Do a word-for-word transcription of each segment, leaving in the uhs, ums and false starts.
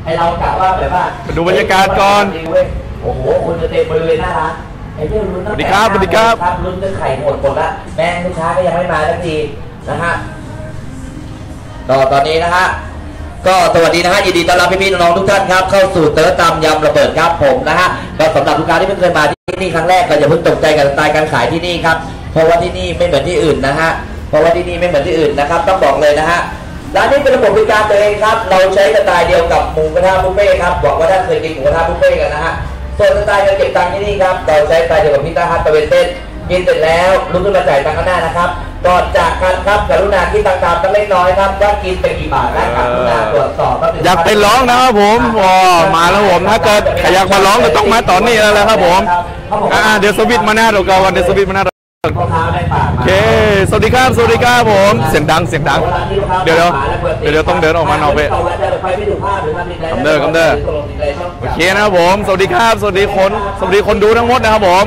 ให้เรากะว่าแบบว่าดูบรรยากาศก่อนโอ้โหคนจะเต็มบริเวณหน้าร้านไอ้เรื่องลุ้นตั้งแต่สวัสดีครับสวัสดีครับลุ้นจะไข่หมดหมดละแม่ลูกค้าก็ยังไม่มาสักทีนะฮะต่อตอนนี้นะฮะก็สวัสดีนะฮะยินดีต้อนรับพี่ๆน้องๆทุกท่านครับเข้าสู่เต๋อตำยำระเบิดครับผมนะฮะก็สำหรับลูกค้าที่เพิ่งเคยมาที่นี่ครั้งแรกก็อย่าเพิ่งตกใจกับสไตล์การขายที่นี่ครับเพราะว่าที่นี่ไม่เหมือนที่อื่นนะฮะเพราะว่าที่นี่ไม่เหมือนที่อื่นนะครับต้องบอกเลยนะฮะร้านนี้เป็นระบบบริการตัวเองครับเราใช้สไตล์เดียวกับหมูกระทะบุฟเฟ่ครับบอกว่าท่านเคยกินหมูกระทะบุฟเฟ่กันนะฮะส่วนสไตล์การเก็บตังค์ที่นี่ครับเราใช้สไตล์เดียวกับพิซซ่าฮัทตะเวนเต้นกินเสร็จแล้วลุกขึ้นมาจ่ายตังค์ข้างหน้านะครับก่อนจากกันครับกรุณาคิดตังค์ตามตั้งเล็กน้อยครับว่ากินไปกี่บาทและกรุณาตรวจสอบอยากไปร้องนะครับผมว้ามาแล้วผมถ้าเกิดใครอยากมาร้องก็ต้องมาตอนนี้แล้วครับผมอ่าเดี๋ยวสวิตมาหน้าเราก่อนเดี๋ยวสวิตมาหน้าโอเคสวัสดีครับสวัสดีครับผมเสียงดังเสียงดังเดี๋ยวเดี๋ยวเดี๋ยวต้องเดินออกมานอกไปคำเดินคำเดินโอเคนะครับผมสวัสดีครับสวัสดีคนสวัสดีคนดูทั้งหมดนะครับผม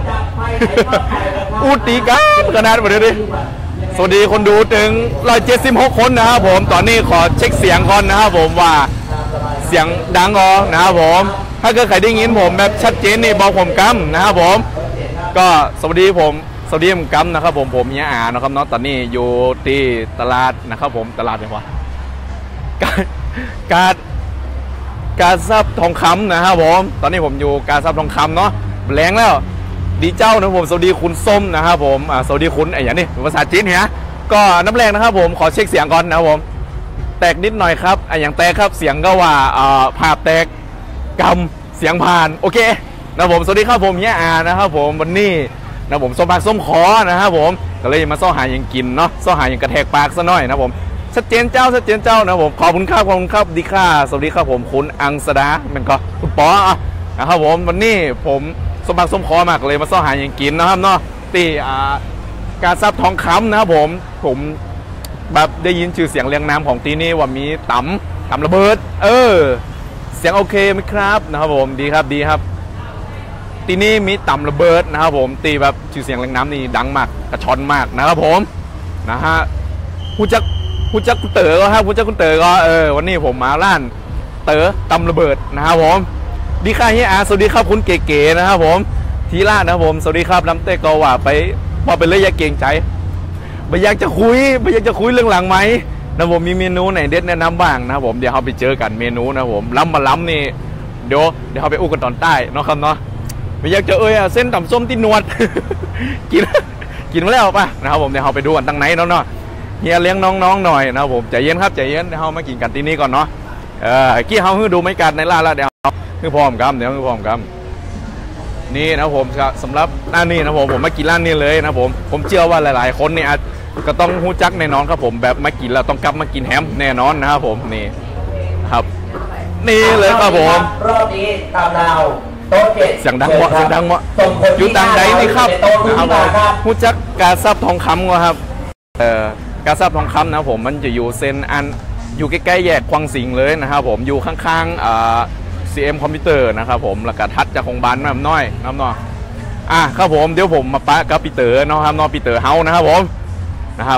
อุติกาขนาดหมดเลยดิสวัสดีคนดูถึงร้อยเจ็ดสิบหกคนนะครับผมตอนนี้ขอเช็คเสียงก่อนนะครับผมว่าเสียงดังอ๋อนะครับผมถ้าเกิดใครได้ยินผมแบบชัดเจนนี่บอกผมกัมนะครับผมก็สวัสดีผมสวัสดีผมกัมนะครับผมผมเนี่ยอ่านะครับเนาะตอนนี้อยู่ที่ตลาดนะครับผมตลาดอะไรวะการการการซับทองคำนะครับผมตอนนี้ผมอยู่การซับทองคำเนาะแรงแล้วดีเจ้านะผมสวัสดีคุณส้มนะครับผมอ่าสวัสดีคุณไอ้อย่างนี้ภาษาจีนเนี่ยก็น้ำแรงนะครับผมขอเช็คเสียงก่อนนะครับผมแตกนิดหน่อยครับไอ้อย่างแตกครับเสียงก็ว่าอ่าภาพแตกกำเสียงผ่านโอเคนะผมสวัสดีครับผมเนี่ยอ่านะครับผมวันนี้นะผมส้มปากส้มคอนะครับผมก็เลยมาซ่อหาอย่างกินเนาะซ่อหาอย่างกระแทกปากซะหน่อยนะผมชัดเจนเจ้าชัดเจนเจ้านะผมขอบคุณครับขอบคุณครับดีค่ะสวัสดีครับผมคุณอังสดามันก็คุณป๋อนะครับผมวันนี้ผมสมบัติสมคอมากเลยมาซ่อหาอย่างกินนะครับเนาะตีการซับทองคำนะครับผมผมแบบได้ยินชื่อเสียงเรียงนามของตีนี้ว่ามีตำตำระเบิดเออเสียงโอเคไหมครับนะครับผมดีครับดีครับตีนี้มีตำระเบิดนะครับผมตีแบบชื่อเสียงเรียงนามนี่ดังมากกระชอนมากนะครับผมนะฮะผู้จักผู้จักคุณเต๋อครับผู้จักคุณเต๋อก็เออวันนี้ผมมาร้านเต๋อตำระเบิดนะครับผมดีค่ะเฮียอาสวัสดีครับคุณเก๋ๆนะครับผมทีละนะครับผมสวัสดีครับน้ำเต้ก็ว่าไปพอเป็นเลยอยากเก่งใจไม่อยากจะคุยไม่อยากจะคุยเรื่องหลังไหมนะผมมีเมนูไหนเด็ดแนะนำบ้างนะครับผมเดี๋ยวเราไปเจอกันเมนูนะผมล้ำมาล้ำนี่เดี๋ยวเดี๋ยวเราไปอู้กันตอนใต้เนาะครับเนาะไม่อยากจะเอ้ยเส้นต่ำส้มที่นวด กินกินมาแล้วป่ะนะครับผมเดี๋ยวเราไปดูกันตั้งไหนเนาะเนาะเฮียเลี้ยงน้องๆหน่อยนะครับผมใจเย็นครับใจเย็นเดี๋ยวเรามากินกันที่นี่ก่อนเนาะเออกี้เขาให้ดูไม่กันในร้านแล้วเดี๋ยวคือพร้อมกันเดี๋ยวคือพร้อมกันนี่นะผมสำหรับร้านนี้นะผมผมมากินร้านนี้เลยนะผมผมเชื่อว่าหลายๆคนเนี่ยก็ต้องหู้จักแน่นอนครับผมแบบมากินแล้วต้องกลับมากินแฮมแน่นอนนะครับผมนี่ครับนี่เลยครับผมรอบนี้ตามดาวโต๊ะเจ็ดเสียงดังเหมาะเสียงดังเหมาะอยู่ต่างใดนี่ครับนะครับหู้จักการซับทองคำครับเอ่อการซับทองคำนะผมมันจะอยู่เซนอันอยู่ใกล้ๆแยกควังสิงเลยนะครับผมอยู่ข้างๆอ่าซี เอ็ม คอมพิวเตอร์นะครับผมแล้วก็ทัดจากของบ้านน้ำน้อยน้ำน้อยอ่ะครับผมเดี๋ยวผมมาปะกับปีเตอร์นะครับน้องปีเตอร์เฮานะครับผมนะครับ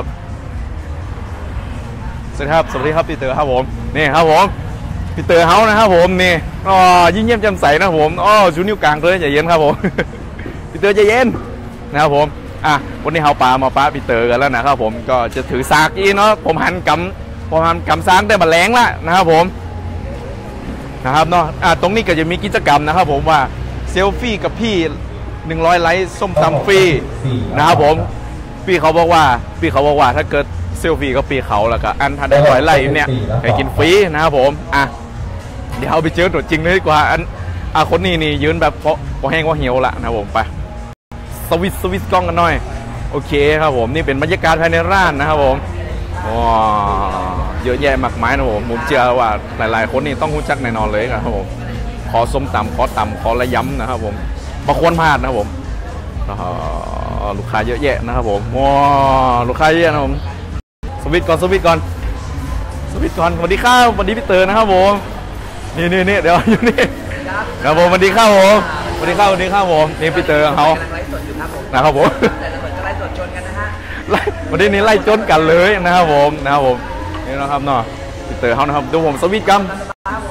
สวัสดีครับสวัสดีครับปีเตอร์ครับผมนี่ครับผมปีเตอร์เฮานะครับผมนี่อ๋อยิ่งเยี่ยมแจ่มใสนะผมอ๋อชูนิ้วกลางเลยใจเย็นครับผมปีเตอร์ใจเย็นนะครับผมอ่ะวันนี้เฮาปามาปะปีเตอร์กันแล้วนะครับผมก็จะถือซากอีเนาะผมหันกำผมหันกำซากได้มาแรงละนะครับผมนะครับเนาะอ่าตรงนี้ก็จะมีกิจกรรมนะครับผมว่าเซลฟี่กับพี่หนึ่งร้อยไลค์ส้มตำฟรีนะครับผมพี่เขาบอกว่าพี่เขาบอกว่าถ้าเกิดเซลฟี่กับพี่เขาแล้วก็อันทันได้ร้อยไลค์เนี่ยให้กินฟรีนะครับผมอ่ะเดี๋ยวเอาไปเจอตัวจริงเลยดีกว่าอันอ่ะคนนี้นี่ยืนแบบเพราะพอแห้งว่าเหี่ยวละนะครับผมไปสวิตสวิตกล้องกันหน่อยโอเคครับผมนี่เป็นบรรยากาศภายในร้านนะครับผมว้าเยอะแยะมากมายนะผมผมเชื่อว่าหลายๆคนนี่ต้องรู้จักแน่นอนเลยครับผมขอส้มตำขอตำขอระยำนะครับผมบางคนพลาดนะครับผมลูกค้าเยอะแยะนะครับผมว้าลูกค้าเยอะนะผมสวิตก่อนสวิตก่อนสวิตก่อนสวัสดีครับสวัสดีพี่เตอร์นะครับผมนี่นี่นี่เดี๋ยวอยู่นี่นะครับผมสวัสดีครับผมสวัสดีครับสวัสดีครับผมนี่พี่เตอร์เขานะครับผมวันนี้นี่ไล่จนกันเลยนะครับผมนะครับผมนี่นะครับเนาะพี่เต๋อเขานะครับดูผมสวิตกันโอ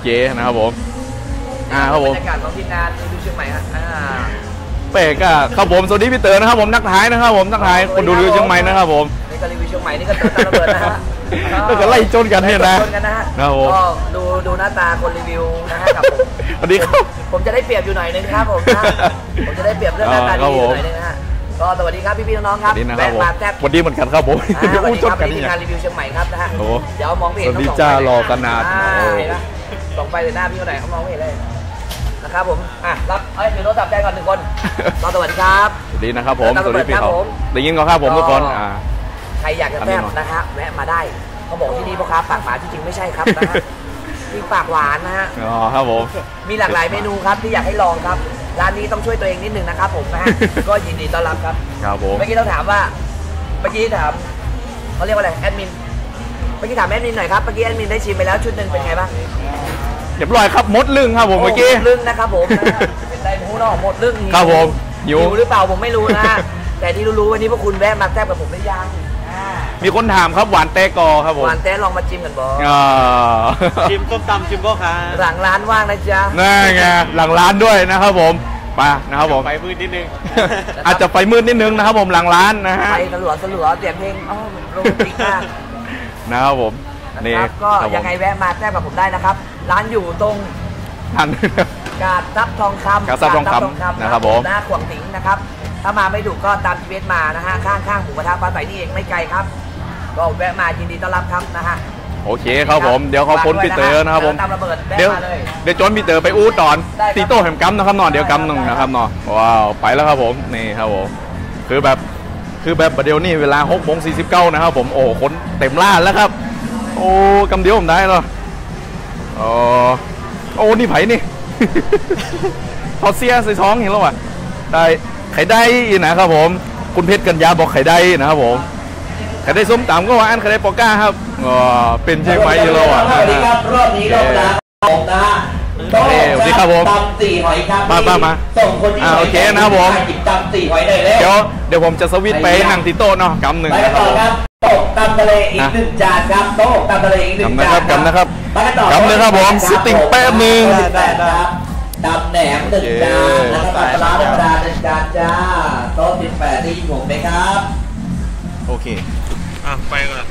เคนะครับผมอ่าครับผมบรรยากาศของทีมงานดูเชียงใหม่ฮะอ่าเป๊กอะครับผมสวัสดีพี่เต๋อนะครับผมนักท้ายนะครับผมนักท้ายคนดูรีวิวเชียงใหม่นะครับผมนี่ก็รีวิวเชียงใหม่นี่ก็เต๋อตาระเบิดนะฮะแล้วก็ไล่จนกันเนี่ยนะชนกันนะฮะครับผมก็ดูดูหน้าตาคนรีวิวนะฮะกับผมสวัสดีครับผมจะได้เปรียบอยู่หน่อยนึงครับผมนะผมจะได้เปรียบเรื่องหน้าตาดีอยู่หน่อยนึงนะฮะก็สวัสดีครับพี่ๆน้องๆครับนี่นะครับผมแวะมาแทบวันนี้เหมือนกันครับผมอ่าสวัสอู้ดีจคน รับกันนี่นี่คืองานรีวิวเชียงใหม่ครับนะฮะโอ้เดี๋ยวมองไม่เห็นสวัสดีต้องส่องจ้าไปรอกันนานอ่โอ้เห็นปะส่องไปเลยหน้าพี่เขาหน่อยเขามองไม่เห็นเลยนะครับผมอ่ะรับเอ้ยถือโทรศัพท์ได้ก่อนหนึ่งคนรอสวัสดีครับสวัสดีนะครับผมเต๋อสวัสดีพี่ครัเขาบผมได้ยินก็ครับผมทุกคนอ่าใครอยากจะอันแซ่นี้บหน่อยนะฮะแวะมาได้เขาบอกที่นี่พ่อค้าปากหมาที่จริงไม่ใช่ครับนะฮะที่ปากหวานนะฮะอ๋อครับผมมีหลากหลายเมนูครับที่อยากให้ลองครับร้านนี้ต้องช่วยตัวเองนิดนึงนะครับผมนะฮะ ก็ยินดีต้อนรับครับครับผมเมื่อกี้เราถามว่าเมื่อกี้ถามเขาเรียกว่าอะไรแอดมินเมื่อกี้ถามแอดมินหน่อยครับเมื่อกี้แอดมินได้ชิมไปแล้วชุดหนึ่งเป็นไงบ้างเรียบร้อยครับมดลึงครับผมเมื่อกี้โหดลึ่งนะครับผมนะฮะเป็นไดหมูเนอกหมดลึ่งครับผมหิวหิวหรือเปล่าผมไม่รู้นะฮะแต่ที่รู้ๆวันนี้พวกคุณแวะมาแซ่บกับผมหรือยังอ่ามีคนถามครับหวานเตกอครับผมหวานแต้ลองมาชิมกันบออ่าชิมส้มตำชิมพ่อค้าหลังร้านว่างนะจ๊ะนั่นไงหลังร้านด้วยนะครับผมไปนะครับผมไปมืดนิดนึงอาจจะไฟมืดนิดนึงนะครับผมหลังร้านนะฮะไปสลัวสลัวเสียงเพลงอ๋อโรแมนติกมากนะครับผมนี่นะครับก็ครับผมยังไงแวะมาแซ่บกับผมได้นะครับ ร้านอยู่ตรงทันกาดซับทองคำกาดซับทองคำนะครับผมหน้าขวงสิงนะครับ ถ้ามาไม่ถูกก็ตามทีเวสมานะฮะ ข้างๆหมูกระทะปลาใสนี่เองไม่ไกลครับ ก็แวะมายินดีต้อนรับครับนะฮะโอเคครับผมเดี๋ยวขอบคุณพี่เต๋อนะครับผมตามระเบิดเดี๋ยวแวะมาเลยเดี๋ยวจนพี่เต๋อไปอู้ตอนได้ครับตีโต้แหมกัมนะครับนอนเดี๋ยวกัมหนึ่งนะครับนอนว้าวไปแล้วครับผมนี่ครับผมคือแบบคือแบบประเดี๋ยวนี้เวลาหกโมงสี่สิบเก้านะครับผมโอ้คนเต็มร้านแล้วครับ โอ้กำเดียวผมได้เหรออ๋อโอ้นี่ไผ่นี่ ทอดเสียใส่ท้องเห็นแล้วอ่ะได้ไข่ได้นะครับผมคุณเพชรกัญญาบอกไข่ได้นะครับผมไข่ได้ส้มตำก็ว่าอันไข่ได้ปอก้าครับอ๋อเป็นเชียงใหม่อยู่แล้วอ่ะสวัสดีครับรอบนี้รอบละผมนะฮะโอเคสวัสดีครับผมตำสี่หอยครับมามามาส่งคนที่อ่าโอเคนะครับผมจิบตำสี่หอยเลยเลยเดี๋ยวเดี๋ยวผมจะสวิตช์ไปนั่งที่โต๊ะเนาะกำหนึ่งไปกันนะคต่รัอบ ครับโต๊ะตำทะเลอีกหนึ่งจานครับโต๊ะตำทะเลอีกหนึ่งจานกำนะครับไปกันต่อกำเลยครับผมสติ๊กแป๊บหนึ่งได้ได้ครับดำแหนมหนึ่งจานแล้วก็ปลาร้าธรรมดาหนึ่งจานจ้าโต๊ะสิบแปดได้ยินผมไหมครับโอเคอ่ะ ไปก่อน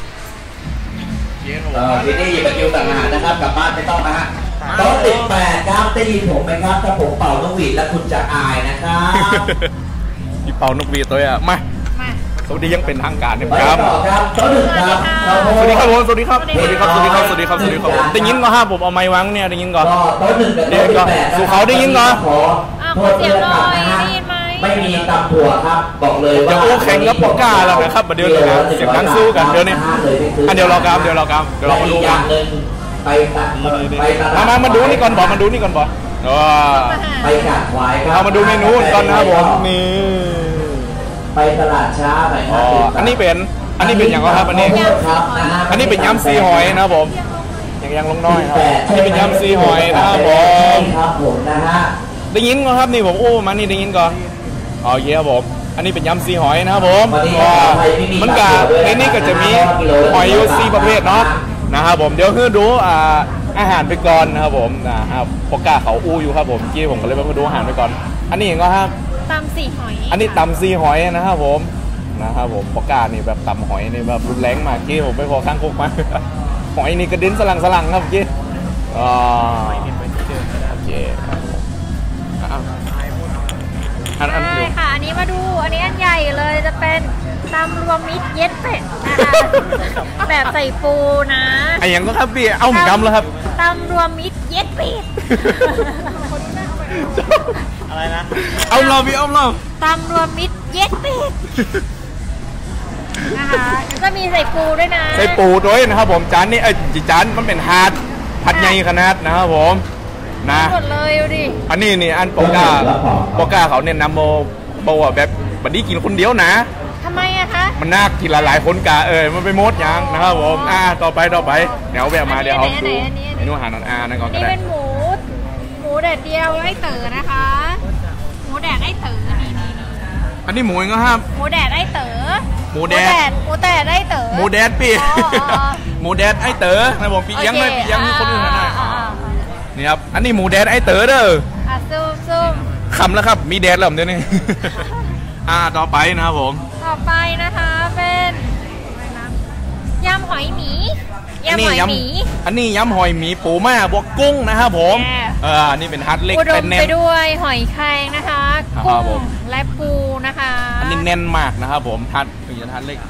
เออทีนี้อย่าไปคิวต่างหากนะครับกลับบ้านไม่ต้องนะฮะโต๊ะสิบแปดครับได้ยินผมไหมครับถ้าผมเป่านกหวีดแล้วคุณจะอายนะครับพี่เปานกหวีดตัวอ่ะมาสวัสดียังเป็นทางการเนี่ยไปครับต่อครับโต๊ะหนึ่งครับสวัสดีครับผมสวัสดีครับสวัสดีครับสวัสดีครับสวัสดีครับสวัสดีครับได้ยินก็ห้าผมเอาไม้วางเนี่ยได้ยินก่อนก็โต๊ะหนึ่งกับเดี๋โต๊ะยวสิก่อบ นแปดสู่เขาได้ยินเหรอขอโทษเพื่อนครับนะฮะไม่มีตำถั่วครับบอกเลยว่าจะอู้แข่งกับปอกก้าแล้วนะครับเดี๋ยวนี้นะเสียงดังสู้กันเดี๋ยวนี้อันเดี๋ยวรอกรรมเดี๋ยวรอกรรมเดี๋ยวเรามาดูอกัย่าน งหนึ่งไปตัดไปตลาดมามามาดูนี่ก่อนบอกมาดูนี่ก่อนบอกอ๋อไปกัดควายครับเอามาดูเมนูก่อนนะครับผมนี่ไปตลาดช้าหน่อยคอ๋รัอบ อันนี้เป็นอันนี้เป็นอย่างไรครับอันนี้ครับนะฮะอันนี้เป็นยำซีหอยนะครับผมยังยังลงน้อยครับอันนี้เป็นยำซีหอยนะครับผมครับผมนะฮะได้ยินก่อนครับนี่ผมโอ้มานี่ได้ยินก่อนอ๋อเยี่ยครับผมอันนี้เป็นยำซีหอยนะครับผมวันนี้ว่าไทยไม่มีมันกับในนี้ก็จะมีหอยอยูซีประเภทเนาะนะครับผมเดี๋ยวคือดูอ่าอาหารไปก่อนนะครับผมนะครับปอกก้าเขาอู้อยู่ครับผมกี้ผมก็เลยมาดูอาหารไปก่อน อันนี้เห็นก็ครับตำสี่หอยอันนี้ตำซีหอยนะครับผมนะครับผมปอกก้านี่แบบตำหอยนี่แบบรุนแรงมากกี้ผมไปพอข้างคุกมา หอยนี่กระเด็นสลังสลังครับกี้อ๋อโอเคอ่ะอันอันใช่เดียวค่ะ อันนี้มาดู อันนี้อันใหญ่เลยจะเป็นตำรวมมิตรเย็ดเป็ดนะคะ แบบใส่ปูนะไอ้ยังก็ครับพี่เอ้าหมกำแล้วครับตำรวมมิตรเย็ดเป็ดอะไรนะเอาเราพี่เอาเราตำรวมมิตรเย็ดเป็ดนะคะแล้วก็มีใส่ปูด้วยนะใส่ปูด้วยนะครับผมจานนี้ไอ้ยจานมันเป็นฮาร์ดผัดใหญ่ขนาดนะครับผมนะหมดเลยดูดิอันนี้นี่อันปอกก้าปอกก้าเขาเนี่ยนำโมโบว่าแบบบัดนี้กินคนเดียวนะทำไมอะคะมันน่ากินหลายๆคนกะเออมันไปมดยังนะครับผมอ่าต่อไปต่อไปเดี๋ยวแวะมาเดี๋ยวเอาดูเมนูอาหารอ่านั่นก่อนอันก็นี้ได้เป็นหมู หมูแดดเดียวไอ้เต๋อนะคะ หมูแดดไอ้เต๋อนี่นี่อันนี้หมูเองก็ห้ามหมูแดดไอ้เต๋อหมูแดดหมูแดดไอ้เต๋อหมูแดดพี่อ๋ออ๋อหมูแดดไอ้เต๋อนะผมพี่เลี้ยงเลยพี่เลี้ยงคนอื่นหน่อยอ่าอ่าอ่านี่ครับอันนี้หมูแดดไอเต๋อเด้ออ่ะซุ่มซุ่มคำแล้วครับมีแดดแล้วเดี๋ยวนี้ อ่าต่อไปนะครับผมต่อไปนะคะเป็นอะไรนะยำหอยหมียำหอยหมีอันนี้ยำหอยหมีปูม่าบวกกุ้งนะครับผมแย่เออนี่เป็นฮัทเล็กอุดเป็นมแน่ไปนด้วยหอยแครงนะคะครับกุ้งผมและปูนะคะอันนี้แน่นมากนะครับผมฮัทเป็นฮัทเล็ก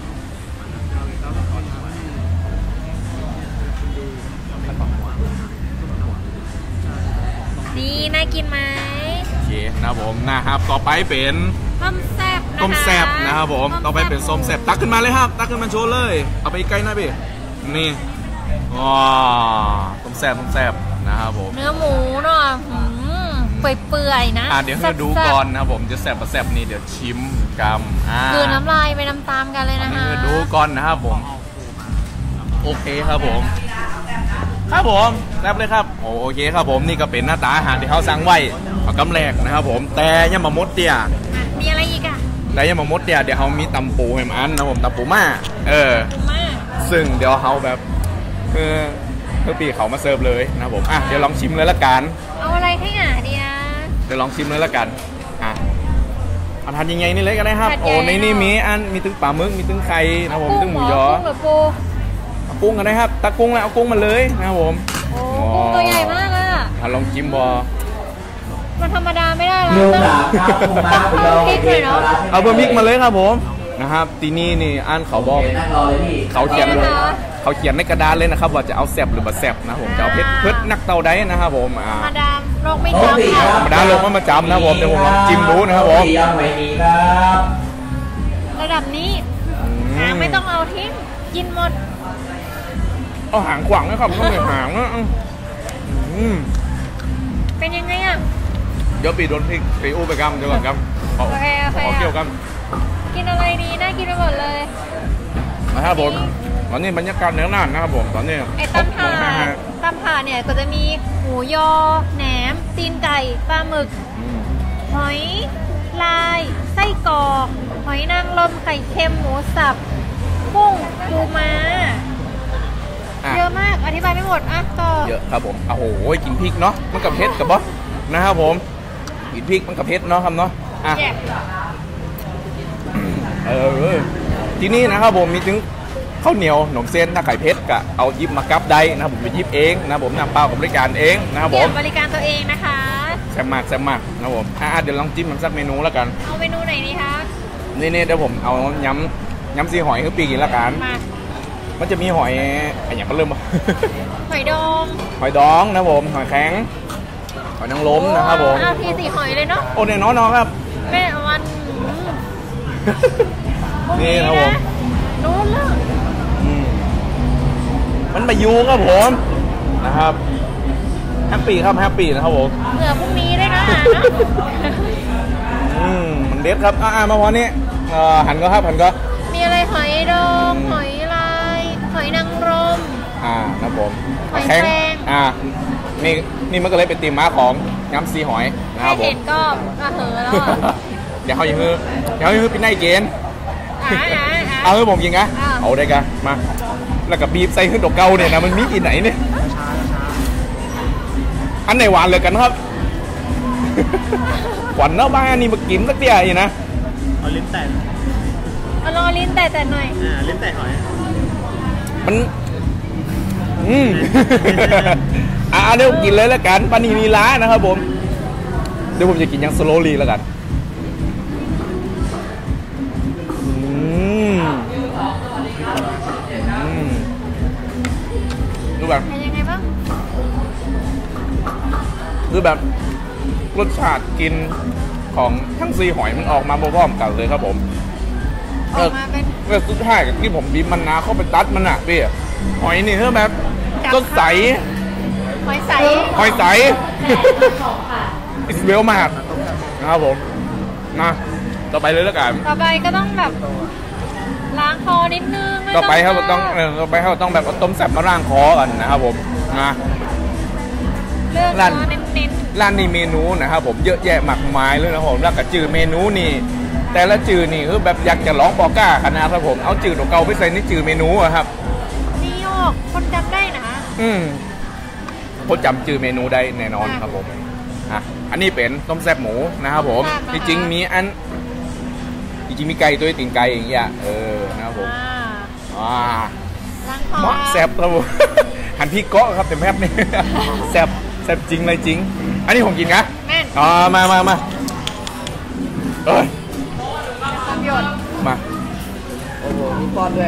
ดีน่ากินไหมโอเคนะครับผมนะครับต่อไปเป็นต้มแซ่บนะคะต้มแซ่บนะครับผมต่อไปเป็นส้มแซ่บตักขึ้นมาเลยครับตักขึ้นมาโชว์เลยเอาไปใกล้หน่อยพี่นี่ว้าต้มแซ่บต้มแซ่บนะครับผมเนื้อหมูเนาะหืมเปื่อยๆนะอ่าเดี๋ยวให้ดูแซ่บๆก่อนนะครับผมจะแซ่บมาแซ่บนี่เดี๋ยวชิมกันอ่าคือน้ำลายไปน้ำตามกันเลยนะคะให้ดูก่อนนะครับผมโอเคครับผมครับผมแซ่บเลยครับโอโอเคครับผมนี่ก็เป็นหน้าตาอาหารที่เขาสั่งไว้เอากำแรกนะครับผมแต่ยังมามดเตี้ยอ่ะมีอะไรอีกอ่ะแต่ยังมามดเตี้ยเดี๋ยวเขามีตำปูให้มันนะครับผมตำปูม่าเออปูม่าซึ่งเดี๋ยวเขาแบบคือคือปีเขามาเสิร์ฟเลยนะครับผมอ่ะเดี๋ยวลองชิมเลยละกันเอาอะไรให้อ่ะเดียเดี๋ยวลองชิมเลยละกันอ่ะเอาทานยังไงนี่เลยก็ได้ครับทานใหญ่โอ้ในนี่เนอะมีอันมีตึ้งปลาหมึกมีตึ้งไข่นะครับผมตึ้งหมูยอกุ้งเหรอปูเอากุ้งกันได้ครับตะกุ้งแล้วเอากุ้งมาเลยนะครับผมโอ้กุ้งตัวใหญ่มากอ่ะอ่ะลองจิ้มบอมันธรรมดาไม่ได้แล้วเรื่องต้องหลามครับคุณม้าคุณโยต้องพริกหน่อยเนาะเอาบะหมิกมาเลยครับผมนะครับทีนี่นี่อันเขาบอกนั่งรอเลยพี่เขาเขียนนี่นะคะเขาเขียนในกระดานเลยนะครับว่าจะเอาแซบหรือบ่แซบนะครับผมจะเอาเผ็ดเผ็ดนักเตาได้นะครับผมอ่ามาดามโรคไม่โอ้จำปีค่ะครับธรรมดาลงมามาจำนะครับผมเดี๋ยวผมลองจิ้มดูนะครับผมปียำหอยหมีครับระดับนี้หางไม่ต้องเอาทิ้งกินหมดเอาหางขวางนะครับต้องมีหางนะอืมเป็นยังไงอ่ะเดี๋ยวปีโดนพริกไปอู้ไปกำเดี๋ยวก่อนครับขอโอเคโอเคขอเกี่ยวกันกินอะไรดีน่ากินไปหมดเลยนะครับผมตอนนี้บรรยากาศเนื้อหนานะครับผมตอนนี้ไอ้ตำถาดตำถาดเนี่ยก็จะมีหมูยอแหนมตีนไก่ปลาหมึกอืมหอยลายไส้กรอกหอยนางรมไข่เค็มหมูสับกุ้งปูม้าอ่ะเยอะมากอธิบายไม่หมดอ่ะต่อเยอะครับผมโอ้โหกินพริกเนาะมันกับเผ็ดกับบอสนะครับผมกินพริกมันกับเผ็ดเนาะครับเนาะอ่ะแยกเออที่นี่นะครับผมมีถึงข้าวเหนียวหนมเส้นถ้าไข่เพชรก็เอายิบมากับได้นะครับผมไปยิบเองนะครับผมนำเปล่ากับบริการเองนะครับผเดี๋ยมวบริการตัวเองนะคะแซ่บมากแซ่บมากนะครับผมอ่ะเดี๋ยวลองจิ้มมันสักเมนูแล้วกันเอาเมนูไหนดีคะนี่นี่เดี๋ยวผมเอายำยำซีหอยคือปีกินแล้วกันมามันจะมีหอยอะไรอย่างก็เริ่มหอยดองหอยดองนะครับผมหอยแข็งหอยนางรมนะครับผมเอาทีสี่หอยเลยเนาะโอ้เนี่ยน้องๆครับแม่วันพรุ่งนี่ครับผมนู้นเลยอืมมันมายูครับผมนะครับแฮปปี้ครับแฮปปี้นะครับผมเหลือพรุ่งนี้ด้วยนะเนาะอืมมันเด็ดครับ อ่ามาพอนี้เอ่อหันก็ครับหันก็มีอะไรหอยดอง หอยลาย หอยนางรมอ่านะครับผมหอยแข็งแครงอ่า นี่ นี่มันก็เลยเป็นตีมม้าของยำซีหอยนะคแค่รับผมเห็นก็กระเหอแล้วอะเดี๋ยวเขาอย่างนี้เดี๋ยวเขาอย่างนี้เป็นไนเกณฑ์อ่าอ่าอ่าเอาให้ผมกินนะอ้าวเอาได้กันมา แล้วก็บีบใส่ขึ้นดอกเกาเนี่ยนะ มันมีกี่ไหนเนี่ย อันไหนหวานเลยกันครับ หวานเนาะบ้านอันนี้มากินสักเดียวอีกนะเอาลิ้นแตะเอาลองลิ้นแต่แต่หน่อยอ่าลิ้นแตะหอยมัน อืม อ่าเดี๋ยวกินเลยแล้วกันปานีนีล้านะครับผม เดี๋ยวผมจะกินยังสโลลีแล้วกัน อืมอืมดูแบบเป็นยังไงบ้างคือแบบรสชาติกินของทั้งซีหอยมันออกมาพร้อมๆกันเลยครับผมออกมาเป็นเออสุดท้ายกับที่ผมบีบมันนาเข้าไปตัดมันอะพี่หอยนี่คือแบบจับก็ใสหอยใสหอยใส อิสเวลมากนะครับผมนะต่อไปเลยแล้วกันต่อไปก็ต้องแบบล้างคอนิดนึงม่ต่อไปครับมากต้องเออต่อไปครับต้องแบบเอาต้มแซ่บมาล้างคอกันนะครับผมนะเลือกร้านเนื้อเน้นร้านนี้เมนูนะครับผมเยอะแยะมากมายเลยนะครับผมแล้วก็จื่อเมนูนี่แต่ละจื่อนี่คือแบบอยากจะร้องบอกล้าขนาดครับผมเอาจื่อตัวเก่าไปใส่ในจื่อเมนูอะครับๆนี่ออกคนจำได้นะอืมคนจำชื่อเมนูได้แน่นอนครับผมอ่ะอันนี้เป็นต้มแซ่บหมูนะครับผมจริงๆมีอันจริงๆมีไก่ตัวตีนไก่อย่างเงี้ยเออนะครับผมอ่าอ่าล้างคอเหมาะแซ่บครับผม หันพี่เกาะครับแต่แมบนี่แซ่บแซ่บจริงเลยจริง อันนี้ผมกินนะแม่นอ๋อมามามาเอ้ยความหยดมาโอ้โหมีป้อนด้วย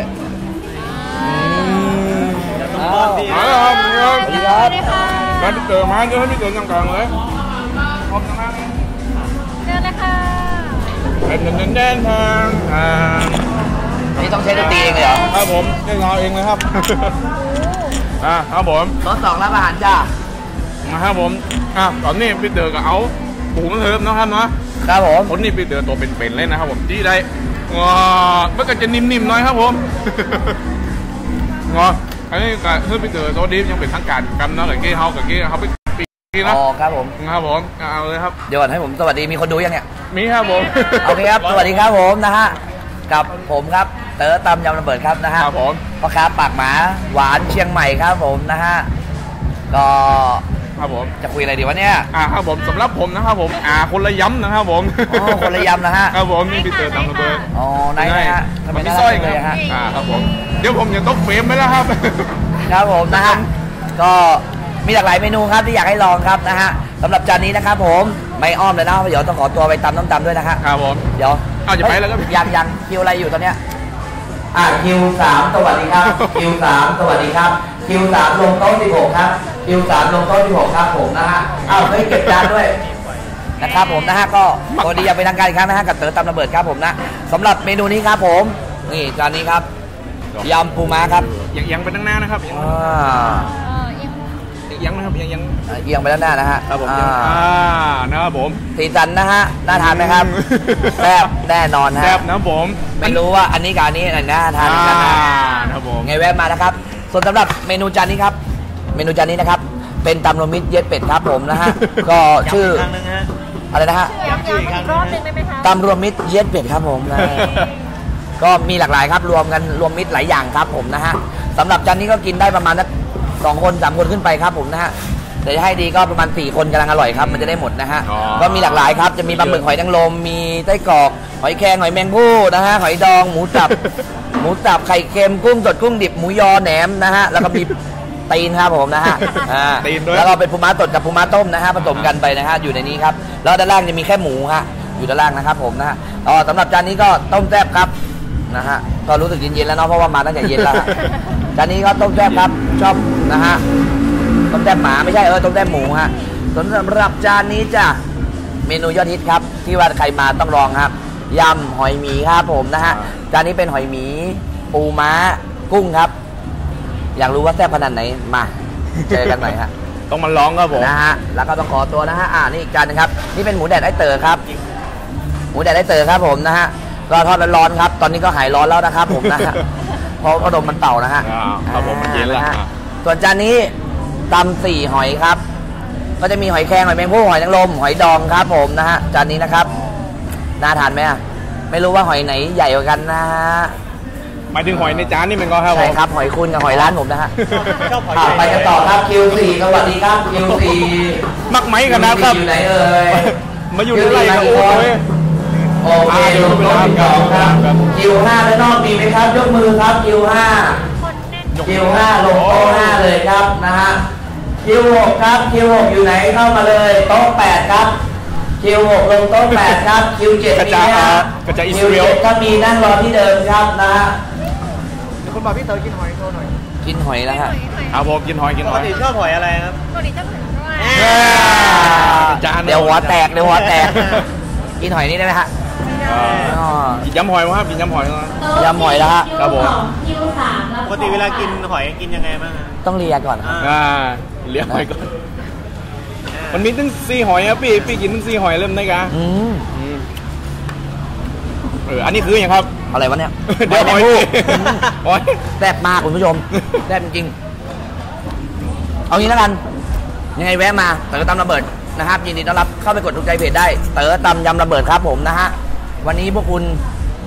ต้องป้อนพี่มาแล้วครับครับสวัสดีครับสวัสดีค่ะมาพี่เต๋อมาเดี๋ยวให้พี่เต๋อกลางๆเลยพร้อมนะเชิญเลยค่ะเป็นเดินเดินทางทางนี่ต้องใช้ดนตรีเองเลยเหรอครับผมเล่นเอาเองเลยครับ อ่าครับผมรถสองรับอาหารจ้ามาครับผมอ่ะตอนนี้พี่เต๋อก็เอาปูมาเทิมนะครับเนาะครับผมคนนี้พี่เต๋อตัวเป็นๆเลยนะครับผมที่ได้งอมันก็จะนิ่มๆหน่อยครับผม งออันนี้ก็คือพี่เต๋อตัวดียังเป็นทางการกันเนาะกับกี้เฮากับกี้เขาไปปีนะอ๋อครับผมครับผมเอาเลยครับเดี๋ยวก่อนให้ผมสวัสดีมีคนดูยังเนี่ยมีครับผมโอเคครับ สวัสดีครับผมนะฮะ กับผมครับ เต๋อตำยำระเบิดครับนะฮะครับผมพ่อค้าปากหมาหวานเชียงใหม่ครับผมนะฮะ ก็ครับผมจะคุยอะไรดีวะเนี่ยอ่าครับผมสำหรับผมนะครับผมอ่าคนละย้ำนะครับผมอ๋อคนละยำนะฮะครับผมนี่พี่เต๋อตำระเบิดอ๋อไหนนะฮะทำไมมันน่าพี่รัสร้อยกคเลรับยฮะอ่าครับผมเดี๋ยวผมจะต้องเฟรมไปแล้วครับครับผมนะฮะ ก็มีหลากหลายเมนูครับที่อยากให้ลองครับนะฮะสำหรับจานนี้นะครับผมไม่อ้อมเลยนะเดี๋ยวต้องขอตัวไปตำน้ำตำด้วยนะฮะครับผมเดี๋ยวเอาจะไปแล้วก็ยังยังคิวอะไรอยู่ตอนเนี้ยอ่าคิวสามสวัสดีครับคิวสามสวัสดีครับคิวสามลงโต๊ะสิบหกครับคิวสามลงโต๊ะสิบหกครับผมนะฮะอ้าวเฮ้ยเก็บจานด้วยนะครับผมนะฮะก็สวัสดีอย่างเป็นทางการอีกครั้งนะฮะกับเต๋อตำระเบิดครับผมนะสำหรับเมนูนี้ครับผมนี่จานนี้ครับยำปูม้าครับยังยังไปตั้งหน้านะครับยังอ่าเออยังยังนะครับยังยังเอียงไปด้านหน้านะฮะครับผมอ่ายังอ่านะครับผมสีสันนะฮะน่าทานไหมครับแซ่บแน่นอนฮะแซ่บนะครับผมไม่รู้ว่าอันนี้กับอันนี้ไหนน่าทานอ่ากันนะนะครับผมไงแวะมานะครับ ส่วนสำหรับเมนูจานนี้ครับ เมนูจานนี้นะครับ เป็นตำรวมมิตรเย็ดเป็ดครับผมนะฮะ ก็ชื่อย้ำกครั้งนึงฮะอะไรนะฮะย้ำย้ำอีกรอบหนึ่งได้ไหมคะตำรวมมิตรเย็ดเป็ดครับผมนะ ก็มีหลากหลายครับรวมกันรวมมิตรหลายอย่างครับผมนะฮะสำหรับจานนี้ก็กินได้ประมาณสักสองคนสามคนขึ้นไปครับผมนะฮะแต่จะให้ดีก็ประมาณสี่คนกำลังอร่อยครับมันจะได้หมดนะฮะอ๋อก็มีหลากหลายครับจะมีปลาหมึกหอยนางรมมีไส้กรอกหอยแครงหอยแมงผู้นะฮะหอยดองหมูสับ หมูสับไข่เค็มกุ้งสดกุ้งดิบหมูยอแหนมนะฮะแล้วก็มีตีนครับผมนะฮะอ่าตีนด้วยแล้วก็เป็นปูม้าสดกับปูม้าต้มนะฮะผสมกันไปนะฮะอยู่ในนี้ครับแล้วด้านล่างจะมีแค่หมูฮะอยู่ด้านล่างนะครับผมนะฮะอ๋อสำหรับจานนี้ก็ต้มแซ่บครับนะฮะก็รู้สึกเย็นๆแล้วเนาะเพราะว่ามาตั้งแต่เย็นแล้วฮะ จานนี้ก็ต้มแซ่บครับชอบนะฮะต้มแซ่บหมาไม่ใช่เออต้มแซ่บหมูฮะสำหรับจานนี้จ้ะเมนูยอดฮิตครับที่ว่าใครมาต้องลองครับยำหอยหมีครับผมนะฮะจานนี้เป็นหอยหมีปูม้ากุ้งครับ อยากรู้ว่าแซ่บขนาดไหนมาเจอกันหน่อยฮะต้องมาร้องครับผมนะฮะแล้วก็ต้องขอตัวนะฮะอ่านี่อีกจานหนึงครับนี่เป็นหมูแดดไอเต๋อครับหมูแดดไอเต๋อครับผมนะฮะก็ทอดร้อนๆครับตอนนี้ก็หายร้อนแล้วนะครับผมนะฮะเพราะพัดลมมันเป่านะฮะอ่าครับผมมันเย็นแล้วอ่าะฮะอ่าส่วนจานนี้ตำสี่หอยครับ ก็จะมีหอยแครงหอยแมงผู้หอยนางรมหอยดองครับผมนะฮะจานนี้นะครับน่าทานไหมอ่ะไม่รู้ว่าหอยไหนใหญ่กว่ากันนะฮะหมายถึงหอยในจานนี่เป็นก็ครับผใช่มครับหอยคุณกับหอยร้านผมนะฮะชอบหอยอ่าใหญ่ไปกันต่อครับ คิว สี่สวัสดีครับ คิว สี่มักไหมกันนะครับอยู่ไหนเอ่ยมาอยู่ในไรกับโอ้ยโอเคอยู่โต๊ะสิบสองครับ คิว ห้าด้านนอกมีไหมครับ ยกมือครับ คิว ห้าคนแน่นคิว ห้าลงโต๊ะห้าเลยครับนะฮะ คิว หกครับ คิว หกอยู่ไหนเข้ามาเลย โต๊ะแปดครับ คิว หกลงโต๊ะแปดครับ คิว เจ็ดกระมีจาไหมครับกระจาอิสคิวราเอลเจ็ดถ้ามีนั่งรอที่เดิมครับนะฮะคุณบอกพี่เต๋อกินหอยโชว์หน่อยกินหอยแล้วฮะครับผมกินหอยกินปหกอยติชอบหอยอะไรครับปกติจะถึงด้วยอ่าจานเดี๋ยวหัวแตกเดี๋ยวหัวแตก กินหอยนี่ได้ไหมฮะอ่าอ๋อกินยำหอยมั้งครับกินยำหอยมั้งยำหอยแล้วฮะครับผมปกติเวลากินหอยกินยังไงบ้างอะต้องเลียก่อนครับอ่าเลี้ยงหอยก่อนมันมีตั้งสี่หอยครับพี่พี่กินตั้งสี่หอยเริ่มได้กะอืมอืมเอออันนี้คืออย่างครับอะไรวะเนี่ยเดี๋ยวหอยหอยหอยแซ่บมากคุณผู้ชมแซ่บจริงๆเอางี้แล้วกัน ยังไงแวะมาเต๋อตำระเบิดนะครับยินดีต้อนรับเข้าไปกดถูกใจเพจได้เต๋อตำยำระเบิดครับผมนะฮะวันนี้พวกคุณ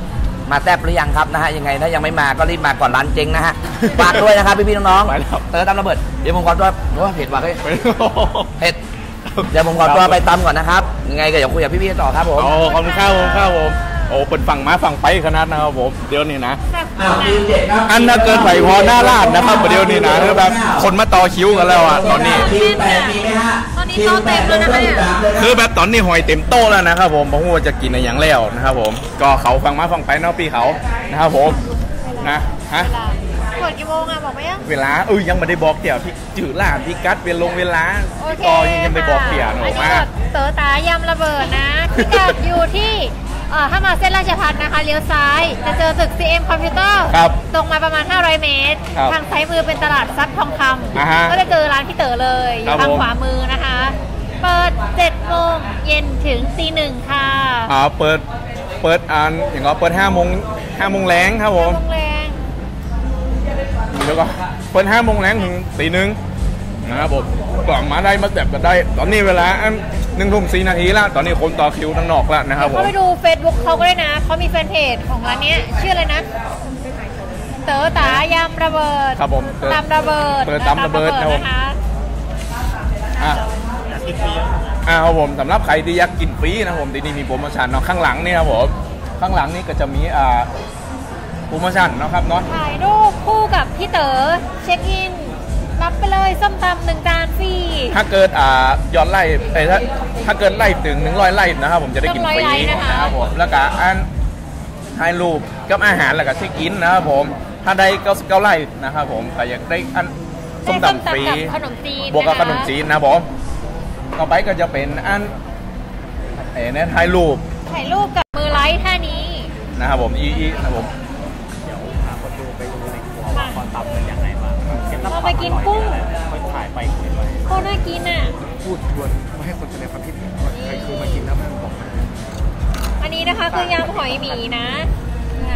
มาแซ่บหรือยังครับนะฮะยังไงถ้ายังไม่มาก็รีบมาก่อนร้านเจ๊งนะฮะฝากด้วยนะครับพี่ๆน้องๆเต๋อตำระเบิดเดี๋ยวผมขอตัวว่าเผ็ดว่ะเฮ้ยเผ็ดเดี๋ยวผมขอตัวไปตำก่อนนะครับยังไงก็อย่าคุยกับพี่ๆต่อครับผมโอ้ขอบคุณครับผมครับผมโอ้เปิดฝั่งมาฝั่งไปขนาดนะครับผมเดี๋ยวนี้นะอันถ้าเกินไปพอหน้าลาดนะครับเดี๋ยวนี้นะคือแบบคนมาต่อคิวกันแล้วอ่ะตอนนี้ตอนนี้โต๊ะเต็มแล้วนะคะเนี่ยคือแบบตอนนี้หอยเต็มโต๊ะแล้วนะครับผมผมว่าจะกินอะไรอย่างแล้วนะครับผมก็เขาฟังมาฟังไปเนาะพี่เขานะครับผมนะฮะเปิดกี่โมงอะบอกไหมยังเวลาเอ้ยยังไม่ได้บอกเตี่ยวพี่จืดล่าพี่กัดเวลงเวลาโอเคก็ยังไม่ได้บอกเตี่ยหนูอันนี้มาก็เต๋อตายำระเบิดนะพิกัดอยู่ที่เอ่อถ้ามาเส้นราชพัฒน์นะคะเลี้ยวซ้ายจะเจอตึก ซี เอ็ม Computer ครับตรงมาประมาณห้าร้อยเมตรครับทางซ้ายมือเป็นตลาดซับทองคอ่าฮะำก็จะเจอร้านพี่เต๋อเลยอครัยู่บทางผมขวามือนะคะ เปิดเจ็ดโมงเย็นถึงตีหนึ่งค่ะอ่าเปิดเปิดอ่านอย่างก็เปิดห้าโมงห้าโมงแรงครับผมโรงแรมเดี๋ยวก็เปิดห้าโมงแรงถึงตีหนึ่งนะครับผมกล่องมาได้มาแบบก็ได้ ตอนนี้เวลาอันหนึ่งทุ่มสี่นาทีแล้วตอนนี้คนต่อคิวทั้งนอกแล้วนะครับผมเข้าไปดู Facebook เขาก็ได้นะเขามีแฟนเพจของร้านเนี้ยชื่ออะไรนะเต๋อตายำระเบิดครับผมเต๋อตำระเบิดเต๋อตำระเบิดครับผมนะคะอ่ะอยากกินฟรีอ่ะอ่าครับผมสำหรับใครที่อยากกินฟรีนะครับผมที่นี่มีโปรโมชั่นเนาะข้างหลังนี่ครับผมข้างหลังนี่ก็จะมีอ่าโปรโมชั่นเนาะครับเนาะถ่ายรูปคู่กับพี่เต๋อเช็คอิน รับไปเลยส้มตำหนึ่งจานฟรีถ้าเกิดอ่าย้อนไล่เอ้ยถ้าถ้าเกิดไล่ถึงหนึ่งร้อยไล่นะครับผมจะได้กินฟรีหนึ่งร้อยไล่นะคะนะครับผมแล้วก็อันถ่ายรูปกับอาหารแล้วก็เช็คอินนะครับผมถ้าได้เก้าสิบเก้าไล่นะครับผมก็อยากได้อันส้มตำฟรีได้ส้มตำกับขนมจีนบวกกับนะคะขนมจีนนะครับผมต่อไปก็จะเป็นอันเอ๋เนี่ยถ่ายรูปถ่ายรูปกับมือไลท์ท่านี้นะครับผมอีอีนะครับผมพาคนดูไปดูในครัวว่าคอนตับเป็นยังไงบ้างเก็บเราไปกินกุ้งค่อยถ่ายไปคุยไปโคตรน่ากินอ่ะพูดชวนมาให้คนแสดงความคิดเห็นว่าใครเคยมากินแล้วมันบอกมาอันนี้นะคะคือยำหอยหมีนะนะคะ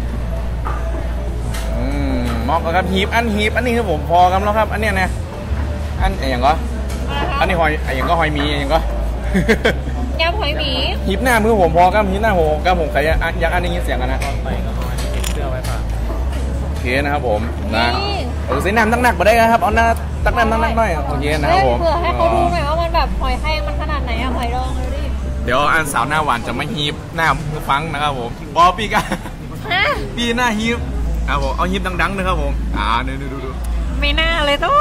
อืมเหมาะกับฮีบอันฮีบอันนี้คือผมพอกันแล้วครับ อันเนี้ยนะอันอย่างก็อะไรคะอันนี้หอยอย่างก็หอยมีอย่างก็ยำหอยหมีฮีบหน้ามือผมพอกับฮีบหน้าผมกับผมใครอยากอยากอันนี้ยินเสียงกันนะไปก็มาเก็บเสื้อไว้ป่ะโอเคนะครับผมนะนี่เออใส่น้ำตั้งหนักมาได้นะครับเอาหน้าตักน้ำตั้งหนักหน่อยโอเคนะครับผมเผื่อให้เขาดูหน่อยว่ามันแบบหอยแครงมันขนาดไหนอะหอยดองเลยดิเดี๋ยวอันสาวหน้าหวานจะไม่ฮีบหน้ามือฟังนะครับผมบอพี่กันฮะพี่หน้าฮีบครับผมเอาฮีบดังๆนะครับผมอ่าดูดูดูดูไม่น่าเลยตู้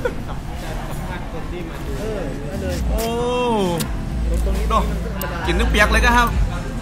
โอ้ตรงนี้เนาะกินนึกเปียกเลยก็ครับ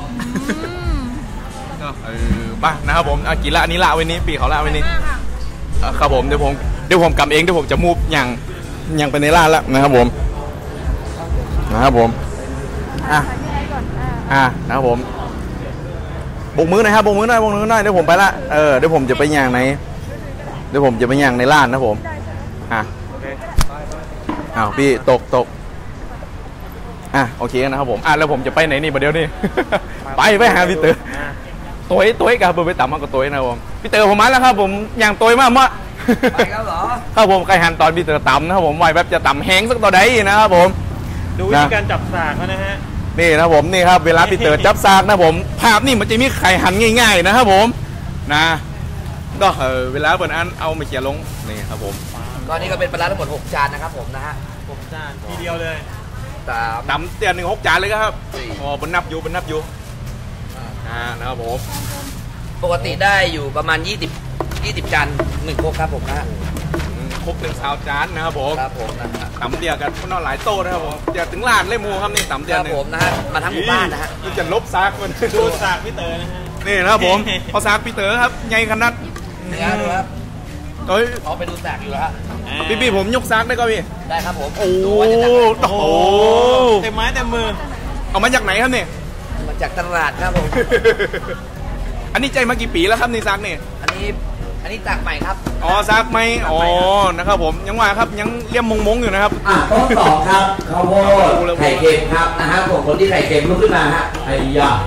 ก็เออป่ะนะครับผมอ่ะกินละอันนี้ละไว้นี้ปีเขาละไว้นี้อ่ะครับผมเดี๋ยวผมเดี๋ยวผมกำเองเดี๋ยวผมจะมูฟอย่างอย่างไปในร้านละนะครับผมนะครับผมอ่ะอ่ะนะครับผมบกมือหน่อยครับบกมือหน่อยบกมือหน่อยเดี๋ยวผมไปละเออเดี๋ยวผมจะไปอย่างในเดี๋ยวผมจะไปอย่างในร้านนะผมอ่ะอ้าวพี่ตกตกอ่ะโอเคนะครับผมอ่ะแล้วผมจะไปไหนนี่ประเดี๋ยวนี้ ไปไปหาพี่เต๋อตัวตัวกับเบอร์ไปต่ำมากกว่าตัวนะครับผมพี่เต๋อผมมาแล้วครับผมอย่างตัวมากมะไปแล้วเหรอครับผมใครหันตอนพี่เต๋อต่ำนะครับผมไว้แบบจะต่ำแห้งสักตัวใดนะครับผมดูวิธีการจับสากเขานะฮะนี่นะครับผมนี่ครับเวลาพี่เต๋อจับซากนะผมภาพนี่มันจะมีไข่หันง่ายๆนะครับผมนะก็เออเวลาเปิดอันเอามาเขียนลงนี่ครับผมก็นี่ก็เป็นปลาร้าทั้งหมดหกจานนะครับผมนะฮะผมจานทีเดียวเลยสามต่ำเตียนหนึ่งหกจานเลยครับสี่อ๋อบนนับอยู่บนนับอยู่อ่านะครับผมปกติได้อยู่ประมาณยี่สิบ ยี่สิบจานหนึ่งโคกครับผมนะฮะอืมครบหนึ่งสาวจานนะครับผมครับผมนะฮะต่ำเตียกันนอนหลายโต๊ะนะครับผมเตียถึงล้านเล่มูครับนี่ต่ำคเตียรับหนึ่งผมนะฮะมาทั้งหมู่บ้านนะฮะมันจะลบซากมันดูสากพี่เต๋อนะฮะนี่นะครับผมพอซากพี่เต๋อครับใหญ่ขนาดนี่ฮะดูครับเอ้ยเอาไปดูแสกอยู่แล้วฮะพี่พี่ผมยกซากได้ก็พี่ได้ครับผมโอ้ดูว่าจะหนักไหมโหเต็มไม้เต็มมือเอามาจากไหนครับเนี่ยมาจากตลาดครับผมอันนี้ใจมากี่ปีแล้วครับนี่ซากนี่อันนี้อันนี้ตักใหม่ครับอ๋อซากไหมอ๋อนะครับผมยังว่าครับยังเลี่ยมมงมงๆอยู่นะครับอ่ะโต๊ะสองครับข้าวโพดไข่เค็มครับนะฮะผมคนที่ไข่เค็มลุกขึ้นมาฮะไอ้ยา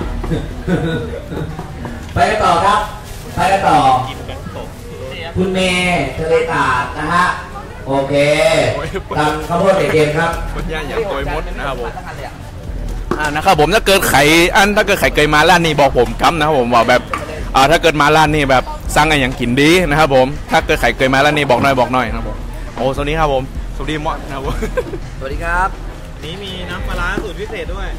ไปกันต่อครับไปกันต่อกินกันตกคุณเมย์ทะเลตาดนะฮะโอเคทำข้าวโพดไข่เค็มครับคนย่าอย่างตัวมดนะครับผมอ่านะครับผมถ้าเกิดไข่อันถ้าเกิดไข่เกยมาร้านนี้บอกผมกำนะครับผมว่าแบบอ่าถ้าเกิดมาร้านนี้แบบสั่งอะไรอย่างกินดีนะครับผมถ้าเกิดใครเคยมาร้านนี้บอกหน่อยบอกหน่อยนะครับผมโอ้สวัสดีครับผมสวัสดีหมอนะครับผมสวัสดีครับนี้มีน้ำปลาร้าสูตรพิเศษด้วย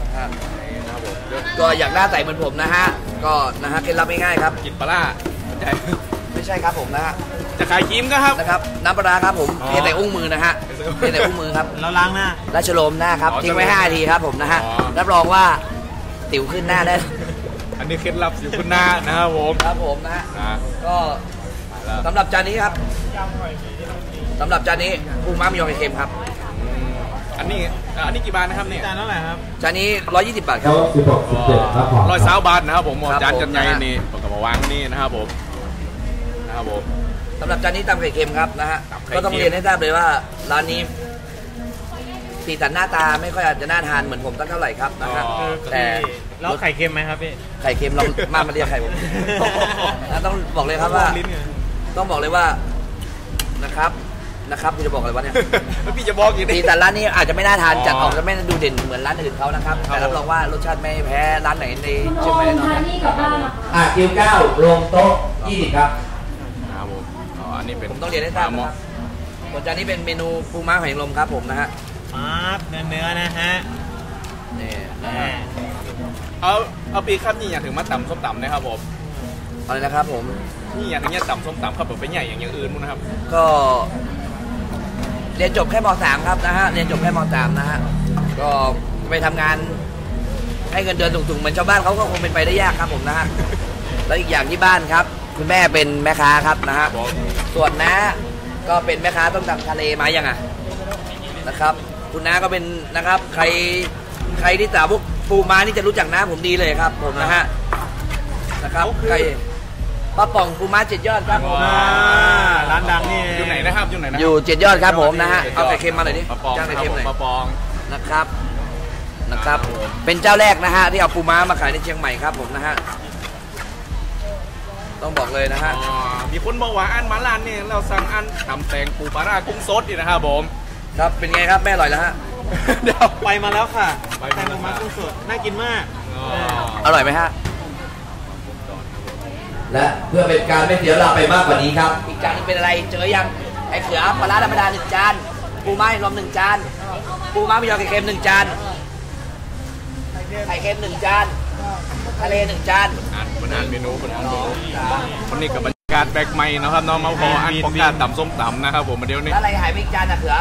ก็อยากหน้าใสเหมือนผมนะฮะก็นะฮะเคล็ดลับง่ายๆครับกินปลาร้าใจไม่ใช่ครับผมนะฮะจะขายครีมก็ครับนะครับน้ำปลาร้าครับผมอ๋อเพียงแต่อุ้งมือนะฮะเพียงแต่อุ้งมือครับแล้วล้างหน้าและชโลมหน้าครับอ๋อทิ้งไว้ห้านาทีครับผมนะฮะอ๋อรับรองว่าติ๋วขึ้นหน้าได้อันนี้เคล็ดลับสิวคุณหน้านะครับผมครับผมนะฮะนะก็สำหรับจานนี้ครับสำหรับจานนี้ปูม้ามียอไข่เค็มครับอืมอันนี้อ่าอันนี้กี่บาทนะครับเนี่ยจานเท่าไหร่ครับจานนี้ร้อยยี่สิบบาทครับสิบหกสิบเจ็ดครับผมร้อยสาวบาทนะครับผมครับจานจัดไงผมนะนี่ผมก็มาวางนี่นะครับผมนะครับผมสำหรับจานนี้ตำไข่เค็มครับนะฮะตำไข่เค็มก็ต้องเรียนให้ทราบเลยว่าร้านนี้สีสันหน้าตาไม่ค่อยอาจจะน่าทานเหมือนผมสักเท่าไหร่ครับนะฮะแต่แล้วไข่เค็มไหมครับพี่ไข่เค็มเรามามาเรียกไข่ผมนะต้องบอกเลยครับว่าลิ้นเนี่ยต้องบอกเลยว่านะครับนะครับคุณจะบอกอะไรวะเนี่ยแล้วพี่จะบอกอีกสีดิสันร้านนี้อาจจะไม่น่าทานอ๋อจัดออกจะไม่ดูเด่นเหมือนร้านอื่นเขานะครับครับแต่รับรองว่ารสชาติไม่แพ้ร้านไหนในเชียงใหม่โอแน่มนอนทานนี่กลับบ้านละอ่ะคิวเก้าลงโต๊ะยี่สิบครับนะครับผมอ๋ออันนี้เป็นผมต้องเรียนให้ทราบนะครับส่วนจานนี้เป็นเมนูปูม้าหอยนางรมครับผมนะฮะปั๊บเนื้อเนื้อๆนะฮะนี่นะแหฮะมเอาเอาปีครับนี่อยากถึงมาต่ำส้มต่ำนะครับผมอะไรนะครับผมนี่อยากถึงเนี่ยต่ำส้มต่ำครับผมเป็นใหญ่อย่างอย่างอื่นมั้งนะครับก็เรียนจบแค่ม .สาม ครับนะฮะเรียนจบแค่ม .สาม นะฮะก็ไปทำงานให้เงินเดือนสูงๆเหมือนชาวบ้านเขาก็คงเป็นไปได้ยากครับผมนะฮะแล้วอีกอย่างที่บ้านครับ คุณแม่เป็นแม่ค้าครับนะฮะผมส่วนน้าก็เป็นแม่ค้าต้มตำทะเลมายังอ่ะนะครับ คุณน้าก็เป็นนะครับใครใครที่สาวพวกปูม้านี่จะรู้จักน้าผมดีเลยครับ ผมนะฮะนะครับใครป้าป่องปูม้าเจ็ดยอดครับผมอ่าร้านดังนี่อยู่ไหนนะครับอยู่ไหนนะอยู่เจ็ดยอดครับผมนะฮะเอาไข่เค็มมาหน่อยดิปลาปองจ้างไข่เค็มหน่อยปลาปองนะครับนะครับเป็นเจ้าแรกนะฮะที่เอาปูม้ามาขายในเชียงใหม่ครับผมนะฮะต้องบอกเลยนะฮะอ๋อมีคนบอกว่าอันมาลานนี่เราสั่งอันตำแตงปูปลาร้ากุ้งสดนี่นะครับผมครับเป็นไงครับแม่อร่อยแล้วฮะเดี๋ยวไปมาแล้วค่ะไปแตมาง แล้วโมมัสกุ้งสดน่ากินมากอ๋ออร่อยไหมฮะและเพื่อเป็นการไม่เสียเวลาไปมากกว่านี้ครับอีกจานนึงเป็นอะไรเจอยังไอ้เขือปลาร้าธรรมดาหนึ่งจานปูม้าลมหนึ่งจานปูม้ามียอไข่เค็มหนึ่งจานไข่เค็มหนึ่งจานทะเลหนึ่งจานอ่านเป็นอ่านเมนูเป็นอ่านเมนูวันนี้กับบรรยากาศแปลกใหม่นะครับน้องมาพออันของการต่ำส้มต่ำนะครับผมมาเดี๋ยวนี้แล้วอะไรหายไปอีกจานอ่ะเขือ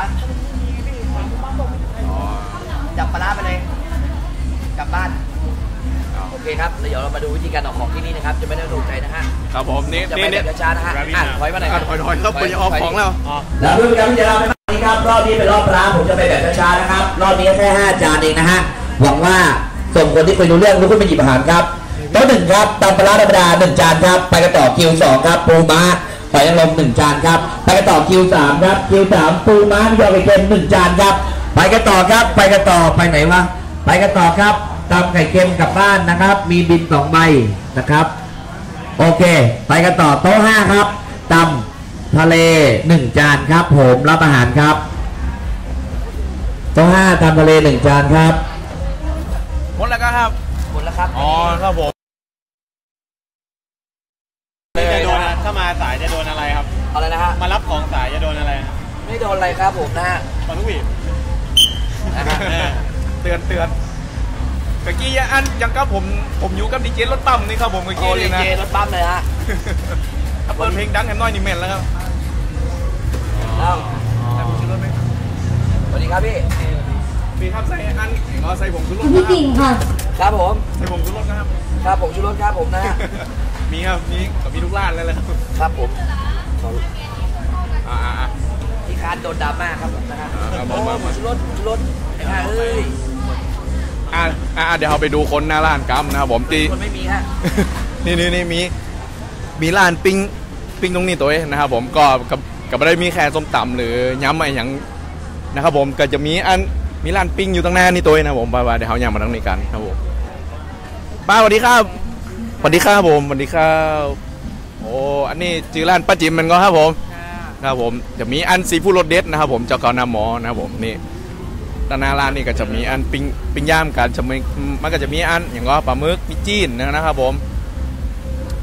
อ๋อจับปลาร้าไปเลยกลับบ้านโอเคครับแล้วเดี๋ยวเรามาดูวิธีการออกของที่นี่นะครับจะไม่ได้ถูกใจนะฮะครับผมนี่จะไปนี่แบนี่บช้าๆนะฮะอ่ะถอยมาหน่อยอ่ะถอยถอยครับผมจะออกของแล้วอ๋อแล้วเพื่อนกันที่จะเราไปมากนี้ครับรอบนี้เป็นรอบปลาผมจะไปแบบช้าๆนะครับรอบนี้แค่ห้าจานเองนะฮะหวังว่าส่งคนที่คุยรู้เรื่องลุกขึ้นมาหยิบอาหารครับโต๊ะหนึ่งครับตำปลาร้าธรรมดาหนึ่งจานครับไปกันต่อคิวสองครับปูม้าหอยนางรมหนึ่งจานครับไปกันต่อคิวสามครับคิวสามปูม้ามียอไข่เค็มหนึ่งจานครับไปกันต่อครับไปกันต่อไปไหนวะไปกันต่อครับตำไข่เค็มกลับบ้านนะครับ มีบินสองใบนะครับโอเค ไปกันต่อโต๊ะห้าครับตำทะเลหนึ่งจานครับผมรับอาหารครับโต๊ะห้าตำทะเลหนึ่งจานครับหมดแล้วครับหมดแล้วครับอ๋อครับผมจะโดนอะถ้ามาสายจะโดนอะไรครับเอาเลยนะฮะมารับของสายจะโดนอะไรไม่โดนอะไรครับผมนะฮะปลาลูกหวีดนะฮะเออเตือนเตือนเมื่อกี้ยังอันยังก็ผมผมอยู่กับดีเจรถตั้มนี่ครับผมเมื่อโอ้กี้ดีนี่นะเจรถบัมเลยฮะถ้าเปิดเพลงดังแฮมน้อยนี่เมนแล้วครับครับใส่ผงชูรสไหมสวัสดีครับพี่มีครับใส่อันอ๋อใส่ผงชูรสพี่กิ่งค่ะครับผมใส่ผงชูรสนะครับครับผมชูรสครับผมนะฮะมีครับมีก็มีทุกร้านเลยแหละครับครับผมอ่าอ่าอ่าที่คานโดนดราม่าครับผมนะฮะอ่าครับผมโอ้มามาชูรสชูรสไอ้ห่าเอ้ยอ่าอ่าเดี๋ยวเราไปดูคนหน้าร้านกัมนะครับผมตีคนไม่มีฮะนี่นี่นี่มีมีร้านปิ้งปิ้งตรงนี้ตัวเองนะครับผมก็กับกับไม่ได้มีแค่ส้มตำหรือย้ำอะไรอย่างนะครับผมก็จะมีอันมีร้านปิ้งอยู่ตรงหน้านี่ตัวเองนะครับผมไปๆเดี๋ยวเขาย่างมาตรงนี้กันครับผมป้าสวัสดีครับสวัสดีครับผมสวัสดีครับโอ้อันนี้ชื่อร้านป้าจิ๋มมันก็ครับผมครับผมจะมีอันซีฟู้ดรสเด็ดนะครับผมเจ้าเก่าหน้าหมอนะครับผมนี่ตอนหน้าร้านนี่ก็จะมีอันปิ้งปิ้งย่างกันจะมีมันก็จะมีอันอย่างก็ปลาหมึกมีจีนนะครับผม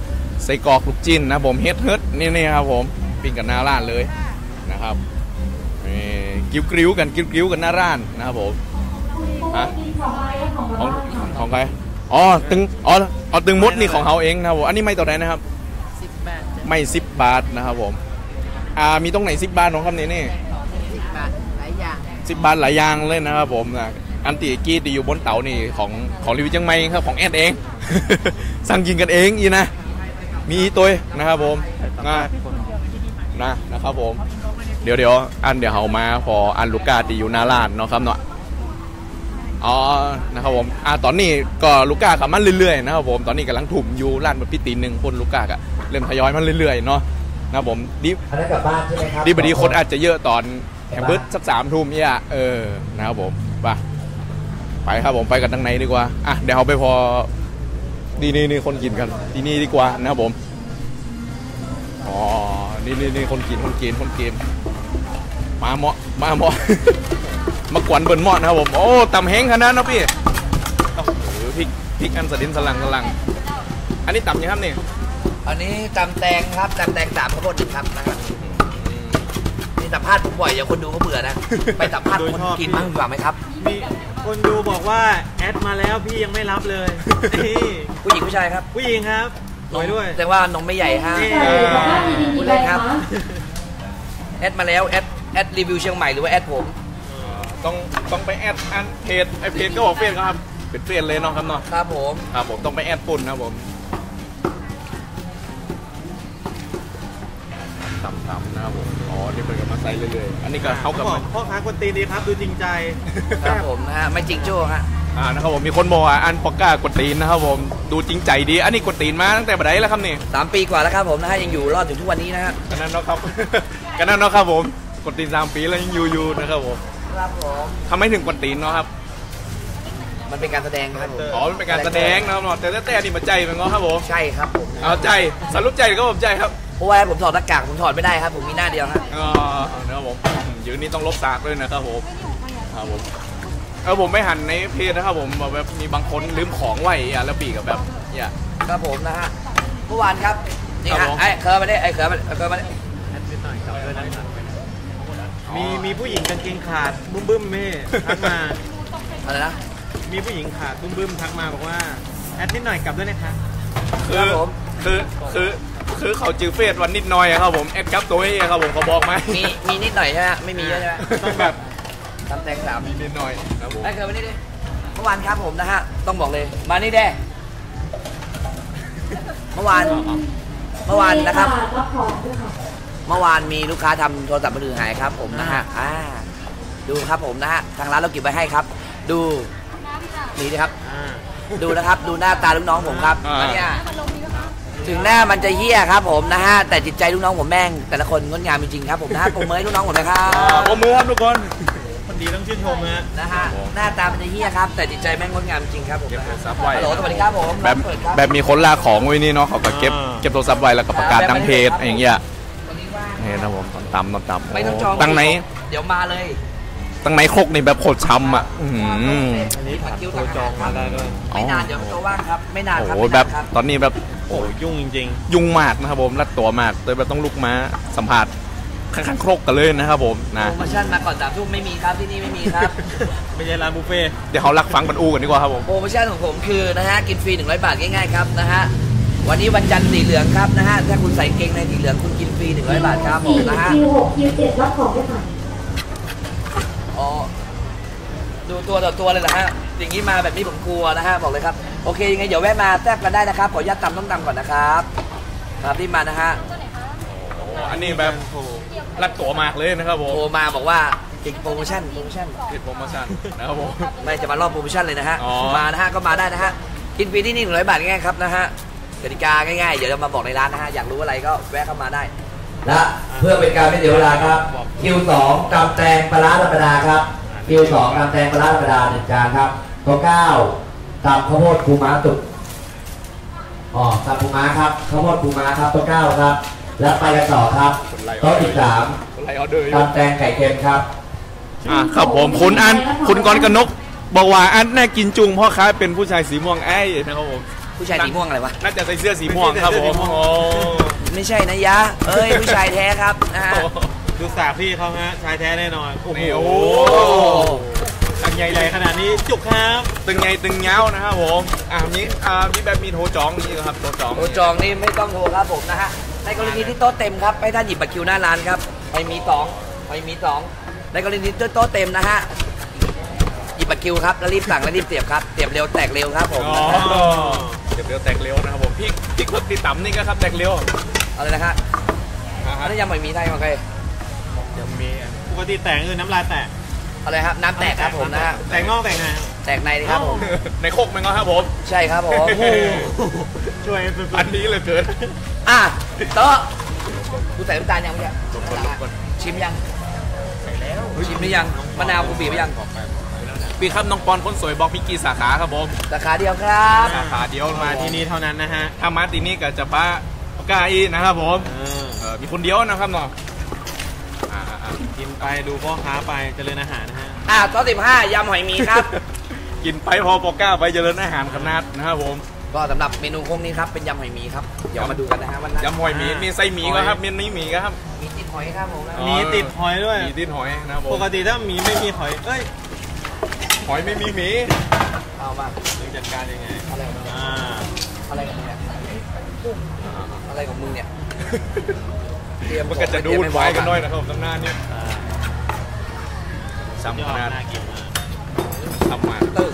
ไส้กรอกลูกจิ้นนะผมเฮ็ดเฮ็ดนี่นี่ครับผมปิ้งกันหน้าร้านเลยนะครับกิ้วกริ้วกันกิ้วกริ้วกันหน้าร้านนะครับผมอะของของใครอ๋อตึงอ๋อเอาตึงมดนี่ของเขาเองนะครับผมอันนี้ไม่ต่อไหนนะครับสิบบาทไม่สิบบาทนะครับผมอ่ามีตรงไหนสิบบาทของคำนี้นี่สิบบาทหลายอย่างสิบบาทหลายอย่างเลยนะครับผมนะอันตีกี้ที่อยู่บนเต๋านี่ของของรีวิวจังไม่ครับของแอดเอง สั่งกินกันเองอีนะมีอีตัวนะครับผมนะนะนะครับผมเดี๋ยวเดี๋ยวอันเดี๋ยวเขามาพออันลูกกาที่อยู่หน้าร้านเนาะครับเนาะอ๋อนะครับผมอ่าตอนนี้ก็ลูกกาขับมันเรื่อยๆนะครับผมตอนนี้กำลังถุ่มอยู่ร้านมันพิตีหนึ่งคนลูกกากะเริ่มทยอยมันเรื่อยๆเนาะนะครับผมดิบอันนั้นกลับบ้านใช่ไหมครับดิบดีคนอาจจะเยอะตอนแฮมเบอร์สักสามทุ่มเนี่ยเออนะครับผมไปไปครับผมไปกันทางไหนดีกว่าอ่ะเดี๋ยวเขาไปพอดีนี่นี่คนกินกันดีนี่ดีกว่านะครับผมอ๋อนี่นี่นี่คนกินคนกินคนกินมาเหมาะมาเหมาะ มากวนเบิ่นเหมาะนะครับผมโอ้ตำแห้งขนาดนะพี่โอ้โหพริกพริกอันสดินสลังสลังอันนี้ตำยังครับนี่อันนี้ตำแตงครับตำแตงสามข้าวโพดครับนะครับนี่สัมภาษณ์ผมบ่อยอย่าคนดูเขาเบื่อนะไปสัมภาษณ์คนกินบ้างดีกว่าไหมครับมีคนดูบอกว่าแอดมาแล้วพี่ยังไม่รับเลยผู้หญิงผู้ชายครับผู้หญิงครับสวยด้วยแต่ว่านมไม่ใหญ่ฮะผู้เล่นครับแอดมาแล้วแอดแอดรีวิวเชียงใหม่หรือว่าแอดผมต้องต้องไปแอดอันเพจไอเพจก็บอกเฟซครับเป็นเฟซเลยเนาะครับเนาะครับผมครับผมต้องไปแอดปุ่นนะผมต่ำๆนะครับผมอ๋อนี่เป็นกับมาใส่เรื่อยๆอันนี้ก็เขากับพ่อค้ากวนตีนดีครับดูจริงใจครับผมนะฮะไม่จริงโจ้ฮะอ่านะครับผมมีคนบอกอ่ะอันปอกก้ากวนตีนนะครับผมดูจริงใจดีอันนี้กวนตีนมาตั้งแต่บัดไหนแล้วครับนี่สามปีกว่าแล้วครับผมนะฮะยังอยู่รอดถึงทุกวันนี้นะฮะกันนั่นเนาะครับกันนั่นเนาะครับผมกวนตีนสามปีแล้วยังอยู่อยู่นะครับผมครับผมทำไมถึงกวนตีนเนาะครับมันเป็นการแสดงครับผมอ๋อมันเป็นการแสดงนะครับแต่แต่อันนี้มันใจมันก็ครับผมใช่ครับผมเอาใจสรุปใจก็ผมใจครับเพราะว่าผมถอดหน้ากากผมถอดไม่ได้ครับผมมีหน้าเดียวครับอ๋อนะครับผมยืนนี่ต้องลบสากด้วยนะครับผมครับผมเออผมไม่หันในเพจนะครับผมแบบมีบางคนลืมของไว้อ่ะแล้วปีกับแบบเนี่ยครับผมนะฮะเมื่อวานครับนี่ฮะไอ้เคอร์มาได้ไอ้เคอร์มาเคอร์มาได้มีมีผู้หญิงกางเกงขาดบึ้มบึ้มเม่ทักมาอะไรนะมีผู้หญิงขาดบึ้มบึ้มทักมาบอกว่าแอดนิดหน่อยกลับด้วยนะคะคือคือคือคือเขาจือเฟซวันนิดหน่อยครับผมแอดกับตัวเองครับผมเขาบอกไหมมีมีนิดหน่อยใช่ไหมไม่มีเยอะใช่ไหมต้องแบบตำแตงสามมีนิดหน่อยครับผมไอ้เคยมานี่ดิเมื่อวานครับผมนะฮะต้องบอกเลยมานี่แด้เมื่อวานเมื่อวานนะครับเมื่อวานมีลูกค้าทำโทรศัพท์มือถือหายครับผมนะฮะอ่าดูครับผมนะฮะทางร้านเราเก็บไว้ให้ครับดูนี่นะครับดูนะครับดูหน้าตาลูกน้องผมครับเนี่ยถึงหน้ามันจะเหี้ยครับผมนะฮะแต่จิตใจลูกน้องผมแม่งแต่ละคนงดงามจริงๆครับผมนะฮะปรบมือให้ลูกน้องผมนะครับปรบมือครับทุกคนคนดีต้องชื่นชมนะนะฮะหน้าตามันจะเหี้ยครับแต่จิตใจแม่งงดงามจริงครับผมเก็บโทรศัพท์ไว้ฮัลโหลสวัสดีครับผมแบบแบบมีคนลากของไว้นี่เนาะเขาก็เก็บเก็บโทรศัพท์ไว้แล้วก็ประกาศทางเพจอย่างเงี้ยเห็นนะผมตอนต่ำตอนต่ำไม่ต้องจองตั้งไหนเดี๋ยวมาเลยตั้งไหนครกนี่แบบโคตรช้ำอ่ะอันนี้ผัดคิวจองมาได้ด้วยไม่นานเดี๋ยวตัวว่างครับไม่นานครับโอ้แบบตอนนี้แบบโอ้ยุ่งจริงๆยุ่งมากนะครับผมรัดตัวมากเลยแบบต้องลุกมาสัมผัสข้างๆครกกันเลยนะครับผมนะโปรโมชั่นมาก่อนสามทุ่มไม่มีครับที่นี่ไม่มีครับไม่ใช่ร้านบุฟเฟ่เดี๋ยวเขารักฟังบรรอูกันดีกว่าครับผมโปรโมชั่นของผมคือนะฮะกินฟรีหนึ่งร้อยบาทง่ายๆครับนะฮะวันนี้วันจันทร์สีเหลืองครับนะฮะถ้าคุณใส่เกงในสีเหลืองคุณกินฟรีหนึ่งร้อยบาทครับผมนะฮะคิวหกคิวเจ็ดรับของได้ค่ะอ๋อดูตัวต่อตัวเลยนะฮะอย่างนี้มาแบบนี้ผมกลัวนะฮะบอกเลยครับโอเคยังไงเดี๋ยวแวะมาแซ่บกันได้นะครับขออนุญาตตำต้องตำก่อนนะครับครับที่มานะฮะอันนี้แบบรัดตัวมากเลยนะครับผมโทรมาบอกว่าติดโปรโมชั่นโปรโมชั่นติดโปรโมชั่นนะครับผมไม่จะมารอบโปรโมชั่นเลยนะฮะมานะฮะก็มาได้นะฮะกินฟรีที่นี่หนึ่งร้อยบาทง่ายๆครับนะฮะกติกาง่ายๆเดี๋ยวเรามาบอกในร้านนะฮะอยากรู้อะไรก็แวะเข้ามาได้และเพื่อเป็นการไม่เสียเวลาครับคิวสองตำแตงปลาร้าธรรมดาครับคิวสองตำแตงปลาร้าธรรมดาหนึ่งจานครับตัวเก้าตำข้าวโพดปูม้าตุกอ๋อตำปูม้าครับข้าวโพดปูม้าครับตัวเก้าครับแล้วไปกันต่อครับโต๊ะที่สามตำแตงไก่เค็มครับอ่าครับผมคุณอันคุณกรกนกบอกว่าอันแน่กินจุงพ่อค้าเป็นผู้ชายสีม่วงไอ้นะครับผมผู้ชายสีม่วงอะไรวะน่าจะใส่เสื้อสีม่วงครับผมโอ้ไม่ใช่นะยะเอ้ยผู้ชายแท้ครับนะฮะดูสากพี่เขาฮะชายแท้แน่นอนโอ้โหนี่โอ้อันใหญ่ใหญ่ขนาดนี้จุกครับตึงไงตึงเงานะครับผมอ่ามีอ่ามีแบบมีโทรจองนี่ครับโทรจองโต๊ะจองนี่ไม่ต้องโทรครับผมนะฮะในกรณีที่โต๊ะเต็มครับให้ท่านหยิบบัตรคิวหน้าร้านครับไปมีสองไปมีสองในกรณีที่โต๊ะเต็มนะฮะหยิบบัตรคิวครับแล้วรีบสั่งแล้วรีบเสียบครับเสียบเร็วแตกเร็วครับผมอ๋อเดี๋ยวเร็วแตกเร็วนะครับผมพี่พี่คนตีต่ำนี่ก็ครับแตกเร็วอะไรนะฮะอ่าอัฮะนนี้ยังไม่มีไทยมาใครยังมีปกติแตกคือน้ำลายแตกอะไรครับน้ำแตกครับผมนะฮะแตกนอกแตกในแตกในเลยครับผมในโคกมันก็ครับผมใช่ครับผมช่วยสุดๆอันนี้เลยเกินอ่ะโต๊ะกูใส่น้ำตาลยังไม่ใช่ชิมยังชิมหรือยังมะนาวกูบีบหรือยังพี่ครับน้องปอนคนสวยบอกมีกี่สาขาครับผมสาขาเดียวครับสาขาเดียวมามาที่ที่นี่นี่เท่านั้นนะฮะถ้ามาที่นี่ก็จะป้าปากกาอีนะครับผมเออเออมีคนเดียวนะครับเนาะอ่าอ่าอ่ากินไปดูพ่อค้าไปเจริญอาหารนะฮะอ่ะโต๊ะสิบห้ายำหอยหมีครับกินไปพอปอกก้าไปเจริญอาหารขนาดนะครับผมก็สำหรับเมนูโค้งนี้ครับเป็นยำหอยหมีครับเดี๋ยวมาดูกันนะฮะวันนั้นยำหอยหมีมีไส้หมีก็ครับมีนี้หมีก็ครับมีติดหอยครับผมนะอ๋อมีติดหอยด้วยมีติดหอยนะครับผปมกติถ้ามีไม่มีหอยเอ้ยหอยไม่มีหมีเอามาเรื่องจัดการยังไงอะไรของมึงอ่าอะไรของมึงเนี่ยอะไรของมึงเนี่ยเตรียมันก็จะดูวุ่นวายกันหน่อยนะครับตั้งนานเนี่ยอ่าซ้ำยขอดนาดน่ากินมากทำมาตื้อ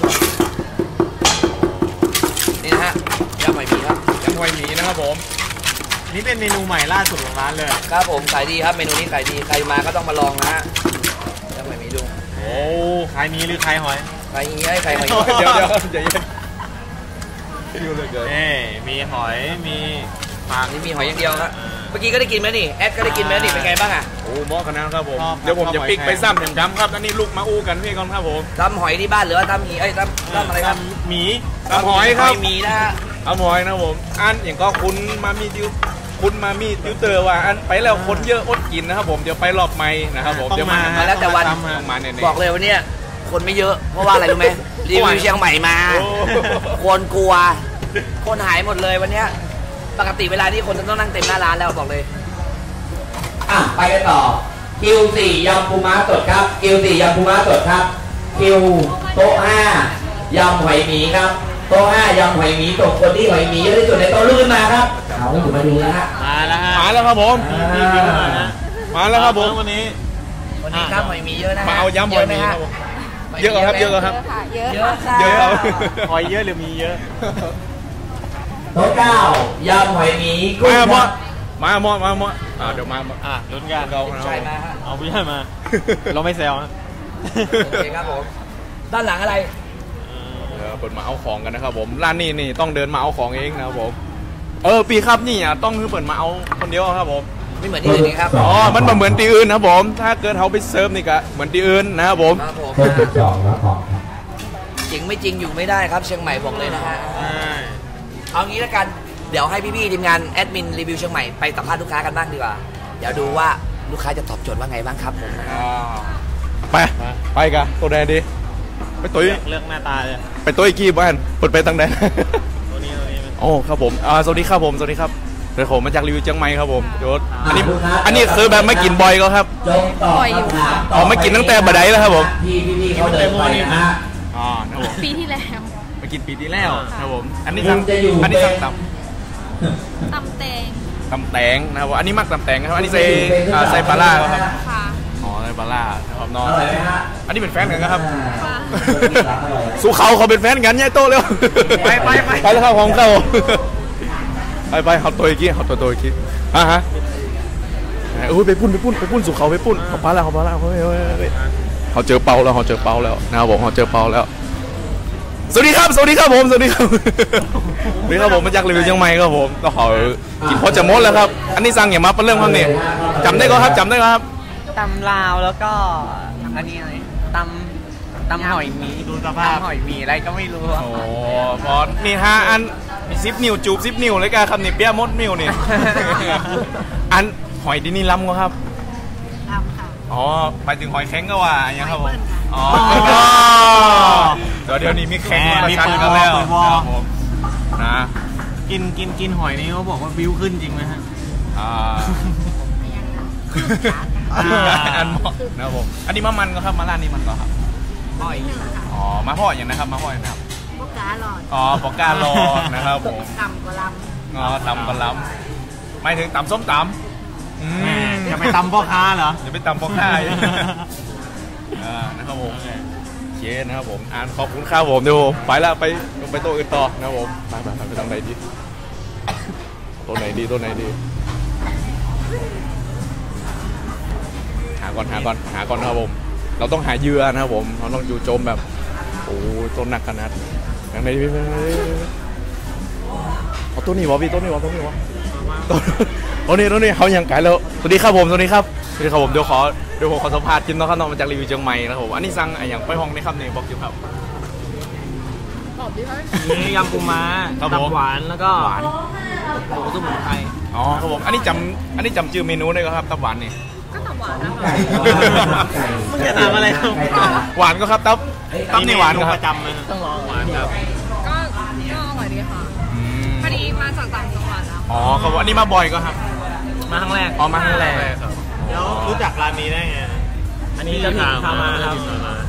นี่นะฮะยำหอยหมีครับยำหอยหมีนะครับผมนี่เป็นเมนูใหม่ล่าสุดของร้านเลยครับผมขายดีครับเมนูนี้ขายดีใครมาก็ต้องมาลองนะฮะยำหอยหมีดูโอ้ขายมีหรือขายหอยใครอย่างเงี้ยใครหอยหเดี๋มียวเดี๋ยวเดี๋ยวเย็นอยู่เลยเกินเอ้มีหอยมีปลานี่มีหอยอย่างเดียวครับเมื่อกี้ก็ได้กินไหมนี่แอดก็ได้กินไหมนี่เป็นไงบ้างอ่ะโอ้หม้อขนาดครับผม เดี๋ยวผมจะปิกไปซ้ำแถมจำครับอันนี้ลูกมาอู้กันพี่ก่อนครับผมทำหอยที่บ้านหรือว่าทำหมีเอ้ยทำทำอะไรครับหมีทำหอยครับหมีนะฮะเอาหอยนะครับผม อันอย่างก็คุณมามีดิวคุณมามีดิวเตอร์ว่าอันไปแล้วคนเยอะอดกินนะครับผมเดี๋ยวไปรอบใหม่นะครับผมต้องเดี๋ยวมามาแล้วแต่วันต้องมาเนี่ยบอกเลยวันเนี้ยคนไม่เยอะเพราะว่าอะไรรู้ไหมรีวิวเชียงใหม่มาโอ้คนกลัว คนหายหมดเลยวันเนี้ยปกติเวลานี้คนจะต้องนั่งเต็มหน้าร้านแล้วบอกเลยอ่ะไปกันต่อคิวสี่ยำปูม้าสดครับคิวสี่ยำปูม้าสดครับคิวโต๊ะห้ายำหอยหมีครับโต๊ะห้ายำหอยหมีส่งคนที่หอยหมีเยอะที่สุดในโต๊ะลื่นมาครับเอาอยู่มาดูนะฮะมาแล้วฮะมาแล้วครับผมมีมีมานะมาแล้วครับผมวันนี้วันนี้ครับหอยหมีเยอะนะฮะมาเอายำหอยหมีครับผมเยอะครับเยอะครับเยอะค่ะเยอะครับหอยเยอะหรือมีเยอะโต๊ะเก้ายำหอยหมีกุ้งมาคหมรัดบมาหมดมาหมดอ่าเดี๋ยวมาอ่ะลุ้นกันเราใช่มาฮะเอาผู้ใหญ่มา เราไม่แซวนะโอเคครับผมด้านหลังอะไรเดี๋ยวเปิดมาเอาของกันนะครับผมร้านนี้นี่ต้องเดินมาเอาของเองนะครับผมเออปีครับนี่อ่ะต้องคือเปิดมาเอาคนเดียวครับผมไม่เหมือนที่อื่นนี่ครับอ๋อมันบ่เหมือนที่อื่นนะครับผม ถ้าเกิดเขาไปเซิร์ฟนี่ก็เหมือนที่อื่นนะครับผมครับผมโต๊ะสิบสองแล้วของครับจริงไม่จริงอยู่ไม่ได้ครับเชียงใหม่บอกเลยนะฮะใช่เอางี้แล้วกัน เดี๋ยวให้พี่ๆทีมงานแอดมินรีวิวเชียงใหม่ไปสัมภาษณ์ลูกค้ากันบ้างดีกว่า เดี๋ยวดูว่าลูกค้าจะตอบโจทย์ว่าไงบ้างครับผมไป ไปกันตัวแดงดี ไปตัวเลือกเลือกหน้าตาเลยไปตัวอีกกี่บ้านเปิดไปตั้งแดงตัวนี้ตัวนี้มันโอ้ครับผมอ่าสวัสดีครับผมสวัสดีครับเดี๋ยวผมมาจากรีวิวเชียงใหม่ครับผมยศอันนี้ลูกค้าอันนี้คือแบบไม่กินบ่อยก็ครับจงตอบคำถามอ๋อไม่กินตั้งแต่บัดใดแล้วครับผมที่พี่ๆเขาเดินไปนะฮะอ๋อนะครับผมปีที่แล้วไปกินปีที่แล้วครับผม อันนี้คุสั่งณจะอยู่อันนี้สั่งเป็นตตำแตงำตำแตงนะครับผมอันนี้มักตำแตงนะครับ อันนี้ใส่อ่าใส่ปลาล่าครับค่ะอ๋อใส่ปลาล่านะครับน้องอร่อยไหมฮะอันนี้เป็นแฟนกันนะครับอ่าสู้เขาเขาเป็นแฟนกันใหญ่โตเร็วไปไปไปไปแล้วครับของเขาไปไปเขาตัวอีกทีเขาตัวตัวอีกทีอ่ะฮะโอ้ยไปปุ้นไปปุ้นไปปุ้นสู่เขาไปปุ้นเขาปลาแล้วเขาปลาแล้วเฮ้ยเฮ้ยเฮ้ยเขาเจอเปาแล้วเขาเจอเปาแล้วนะครับผมเขาเจอเปาแล้วสวัสดีครับสวัสดีครับผมสวัสดีครับสวัสดีครับผมมาจากรีวิวเชียงใหม่ครับผมก็ขอกินพอจะมดแล้วครับอันนี้สั่งอย่ามาเป็นเรื่องความเนี่ยจำได้ก็ครับจำได้ก็ครับตำลาวแล้วก็อันนี้อะไรตำตำหอยหมีดูสภาพตำหอยหมีอะไรก็ไม่รู้อะโอ้พอนี่ฮะอันมีซิปนิ้วจูบซิปนิ้วเลยกันครับนี่เปียมดนิ้วนี่ อันหอยดินี่ล้ำก็ครับทำค่ะอ๋อไปถึงหอยแข็งก็ว่าอย่างครับผมหอยเบิ้ลค่ะอ๋อเดี๋ยวเดี๋ยวนี้มีแข็งแหมมีชันปืนกันวอแล้วปืนวอครับผมนะกินกินกินหอยนี่เขาบอกว่าวิวขึ้นจริงไหมฮะอ่าอันเหมาะนะครับผมอันนี้มามันก็ครับมาร้านนี้มันก็ครับหอยอ๋อมาพ่ออย่างนะครับมาพ่ออย่างนะครับพวกกาหลอดอ๋อปอกกาลอนะครับผมต่ำกว่าลอ๋อตำกะล้ำไม่ถึงตำส้มตำอืแม่มจะไปตำพ่อค้าเหรออย่าไปตำปอกกาอีกอ่านะครับผมเชนนะครับผมอ่านขอบคุณข้าวผมดูไปแล้วไปไปโต๊ะอื่นต่อนะครับผมไปไปไปทางไหนดีโต๊ะไหนดีโต๊ะไหนดีหาก่อนหาก่อนหาก่อนนะครับผมเราต้องหาเหยื่อนะครับผมเราต้องอยู่โจมแบบโอ้ต้นหนักขนาดอย่างไหนดีเอาตัวนี้วะพี่ตัวนี้วะตัวนี้วะตัวตัวนี้ตัวนี้เขายังไกลแล้วสวัสดีครับผมสวัสดีครับสวัสดีครับผมเดี๋ยวขอเดี๋ยวผมขอสัมภาษณ์จินน้องข้าวน้องมาจากรีวิวเชียงใหม่นะครับผมอันนี้สั่งอะไรอย่างไปห้องนี้ครับเนี่ยบอกอยู่ครับนี่ยำปูม้าครับผมตับหวานแล้วก็หวานหมูสมุนไพรอ๋อครับผมอันนี้จำอันนี้จำชื่อเมนูได้ก็ครับตับหวานนี่มึงจะทำอะไรครับหวานก็ครับตับตับนี่หวานก็ปครับระจำเลยต้องลองหวานครับก็ก็อร่อยดีค่ะอืมพอดีมาจากต่างจังหวัดแล้วอ๋อครับผมอันนี้มาบ่อยก็ครับมาครั้งแรกอ๋อมาครั้งแรกครับแล้วรู้จักร้านนี้ได้ไงอันนี้จะพามาครับ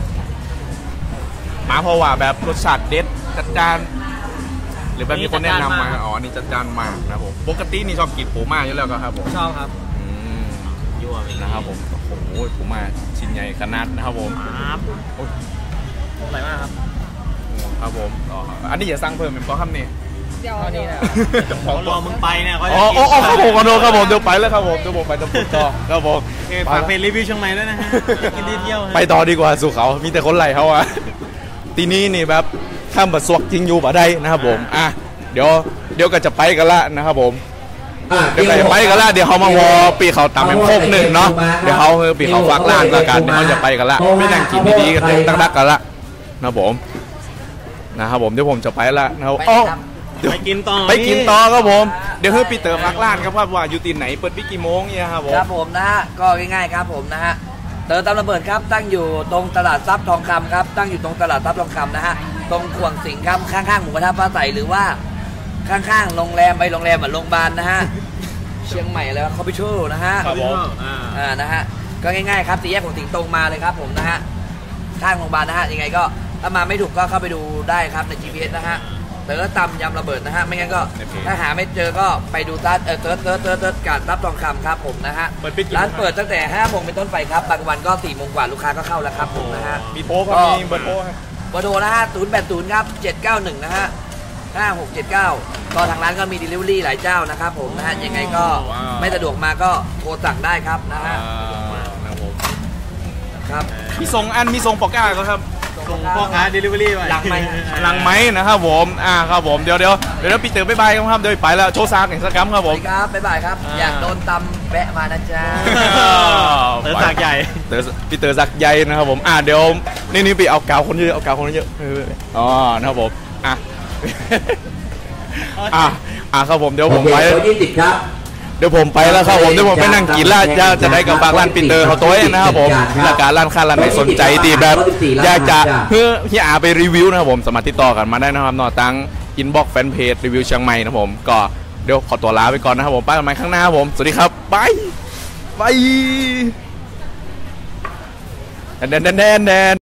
มาเพราะว่าแบบรสชาติเด็ดจัดจ้านหรือแบบมีคนแนะนำมาอ๋ออันนี้จัดจ้านมากนะครับผมปกตินี่ชอบกินปูม่าอยู่แล้วก็ครับผมชอบครับอืมยั่วไปนะครับผมโอ้โหปูม่าชิ้นใหญ่ขนาดนะครับผมครับโอ้ยอร่อยมากครับครับผมอ๋ออันนี้อย่าสั่งเพิ่มเป็นเพราะคำนี้เดี๋ยวเท่านี้นะขอเขารอมึงไปเนี่ยเขาจะอ๋อกิอ๋อครับผมขอโทษครับผมเดี๋ยวไปแล้วครับผมเดี๋ยวผมไปตะปุกต่อครับผมโอเคฝากเพจรีวิวเชียงใหม่ด้วยนะฮะกินดีเที่ยวไปต่อดีกว่าสู่เขามีแต่คนไล่เขาอะทีนี้นี่แบบข้ามบัดสวกจริงอยู่บ่ได้นะครับผมอ่ะเดี๋ยวเดี๋ยวก็จะไปกันละนะครับผมอ่ะเดี๋ยวก็จะไปกันละเดี๋ยวเขามาวอปีเขาต่ำเป็นโคกหนึ่งเนาะเดี๋ยวเขาคือปีเขาฟักล่างละกันเดี๋ยวเขาจะไปกันละไม่นั่งกินดีๆกันตั้งดักกันละนะครับผมนะครับผมเดี๋ยวผมจะไปละนะครับอ๋อเดี๋ยวไปกินต่อไปกินต่อครับผมเดี๋ยวให้ปีเตอร์พักร้านครับว่าอยู่ตีไหนเปิดปิดกี่โมงเนี่ยครับผมครับผมนะฮะก็ง่ายๆครับผมนะฮะเต๋อตำระเบิดครับตั้งอยู่ตรงตลาดทรัพย์ทองคำครับตั้งอยู่ตรงตลาดทรัพย์ทองคำนะฮะตรงขวงสิงห์ครับข้างๆหมู่กระทะป้าใสหรือว่าข้างๆโรงแรมไปโรงแรมเหมือนโรงพยาบาลนะฮะเชียงใหม่แล้วคอมพิวเตอร์นะฮะครับผมอ่าอ่านะฮะก็ง่ายๆครับสี่แยกของสิงห์ตรงมาเลยครับผมนะฮะข้างโรงพยาบาลนะฮะยังไงก็ถ้ามาไม่ถูกก็เข้าไปดูได้ครับใน จี พี เอส นะฮะเต๋อตำยำระเบิดนะฮะไม่งั้นก็ในเพจถ้าหาไม่เจอก็ไปดูร้านเออเติร์ดเติร์ดเติร์ดเติร์ดการรับทองคำครับผมนะฮะเปิดปิดกี่โมงร้านเปิดตั้งแต่ห้าโมงเป็นต้นไปครับบางวันก็สี่โมงกว่าลูกค้าก็เข้าแล้วครับผมนะฮะมีโป๊ครับมีเบอร์โป๊ครับเบอร์โทรนะฮะศูนย์แปดศูนย์ครับเจ็ดเก้าหนึ่งนะฮะห้าหกเจ็ดเก้าก็ทางร้านก็มี delivery หลายเจ้านะครับผมนะฮะยังไงก็ไม่สะดวกมาก็โทรสั่งได้ครับนะฮะอ่านะครับผมครับมีส่งอันมีส่งปอกก้าก็ครับส่งพ่อค้าเดลิเวอรี่ไปหลังไมค์หลังไหมนะครับผมอ่าครับผมเดี๋ยวเดี๋ยวเดี๋ยวปีเตอร์บ๊ายบายครับเดี๋ยวไปแล้วโชว์ซากแห่งสกรรมครับสผวัสมดีครับบ๊ายบายครับอยากโดนตำแวะมานะจ๊ะเต๋อสากใหญ่เต๋อปีเตอร์สักใหญ่นะครับผมอ่าเดี๋ยวนี่นี่ไปเอากาวคนเยอะเอากาวคนเยอะเอออ๋อนะครับผมอ่ะอ่ะอ่ะครับผมเดี๋ยวผมไปโอเคตัวยี่สิบครับเดี๋ยวผมไปแล้วครับผมเดี๋ยวผมไปนั่งกินแล้วจะจะได้กับบางร้านปีเตอร์เขาโต้ยนะครับผมหลักการร้านค้าร้านไหนสนใจตีแบบอยากจะเพื่อที่อาไปรีวิวนะครับผมสามารถติดต่อกันมาได้นะครับนอตั้งอินบ็อกซ์แฟนเพจรีวิวเชียงใหม่นะครับผมก็เดี๋ยวขอตัวลาไปก่อนนะครับผมไปกันใหม่ข้างหน้าครับผมสวัสดีครับบายบายแดนแดนแดนแดน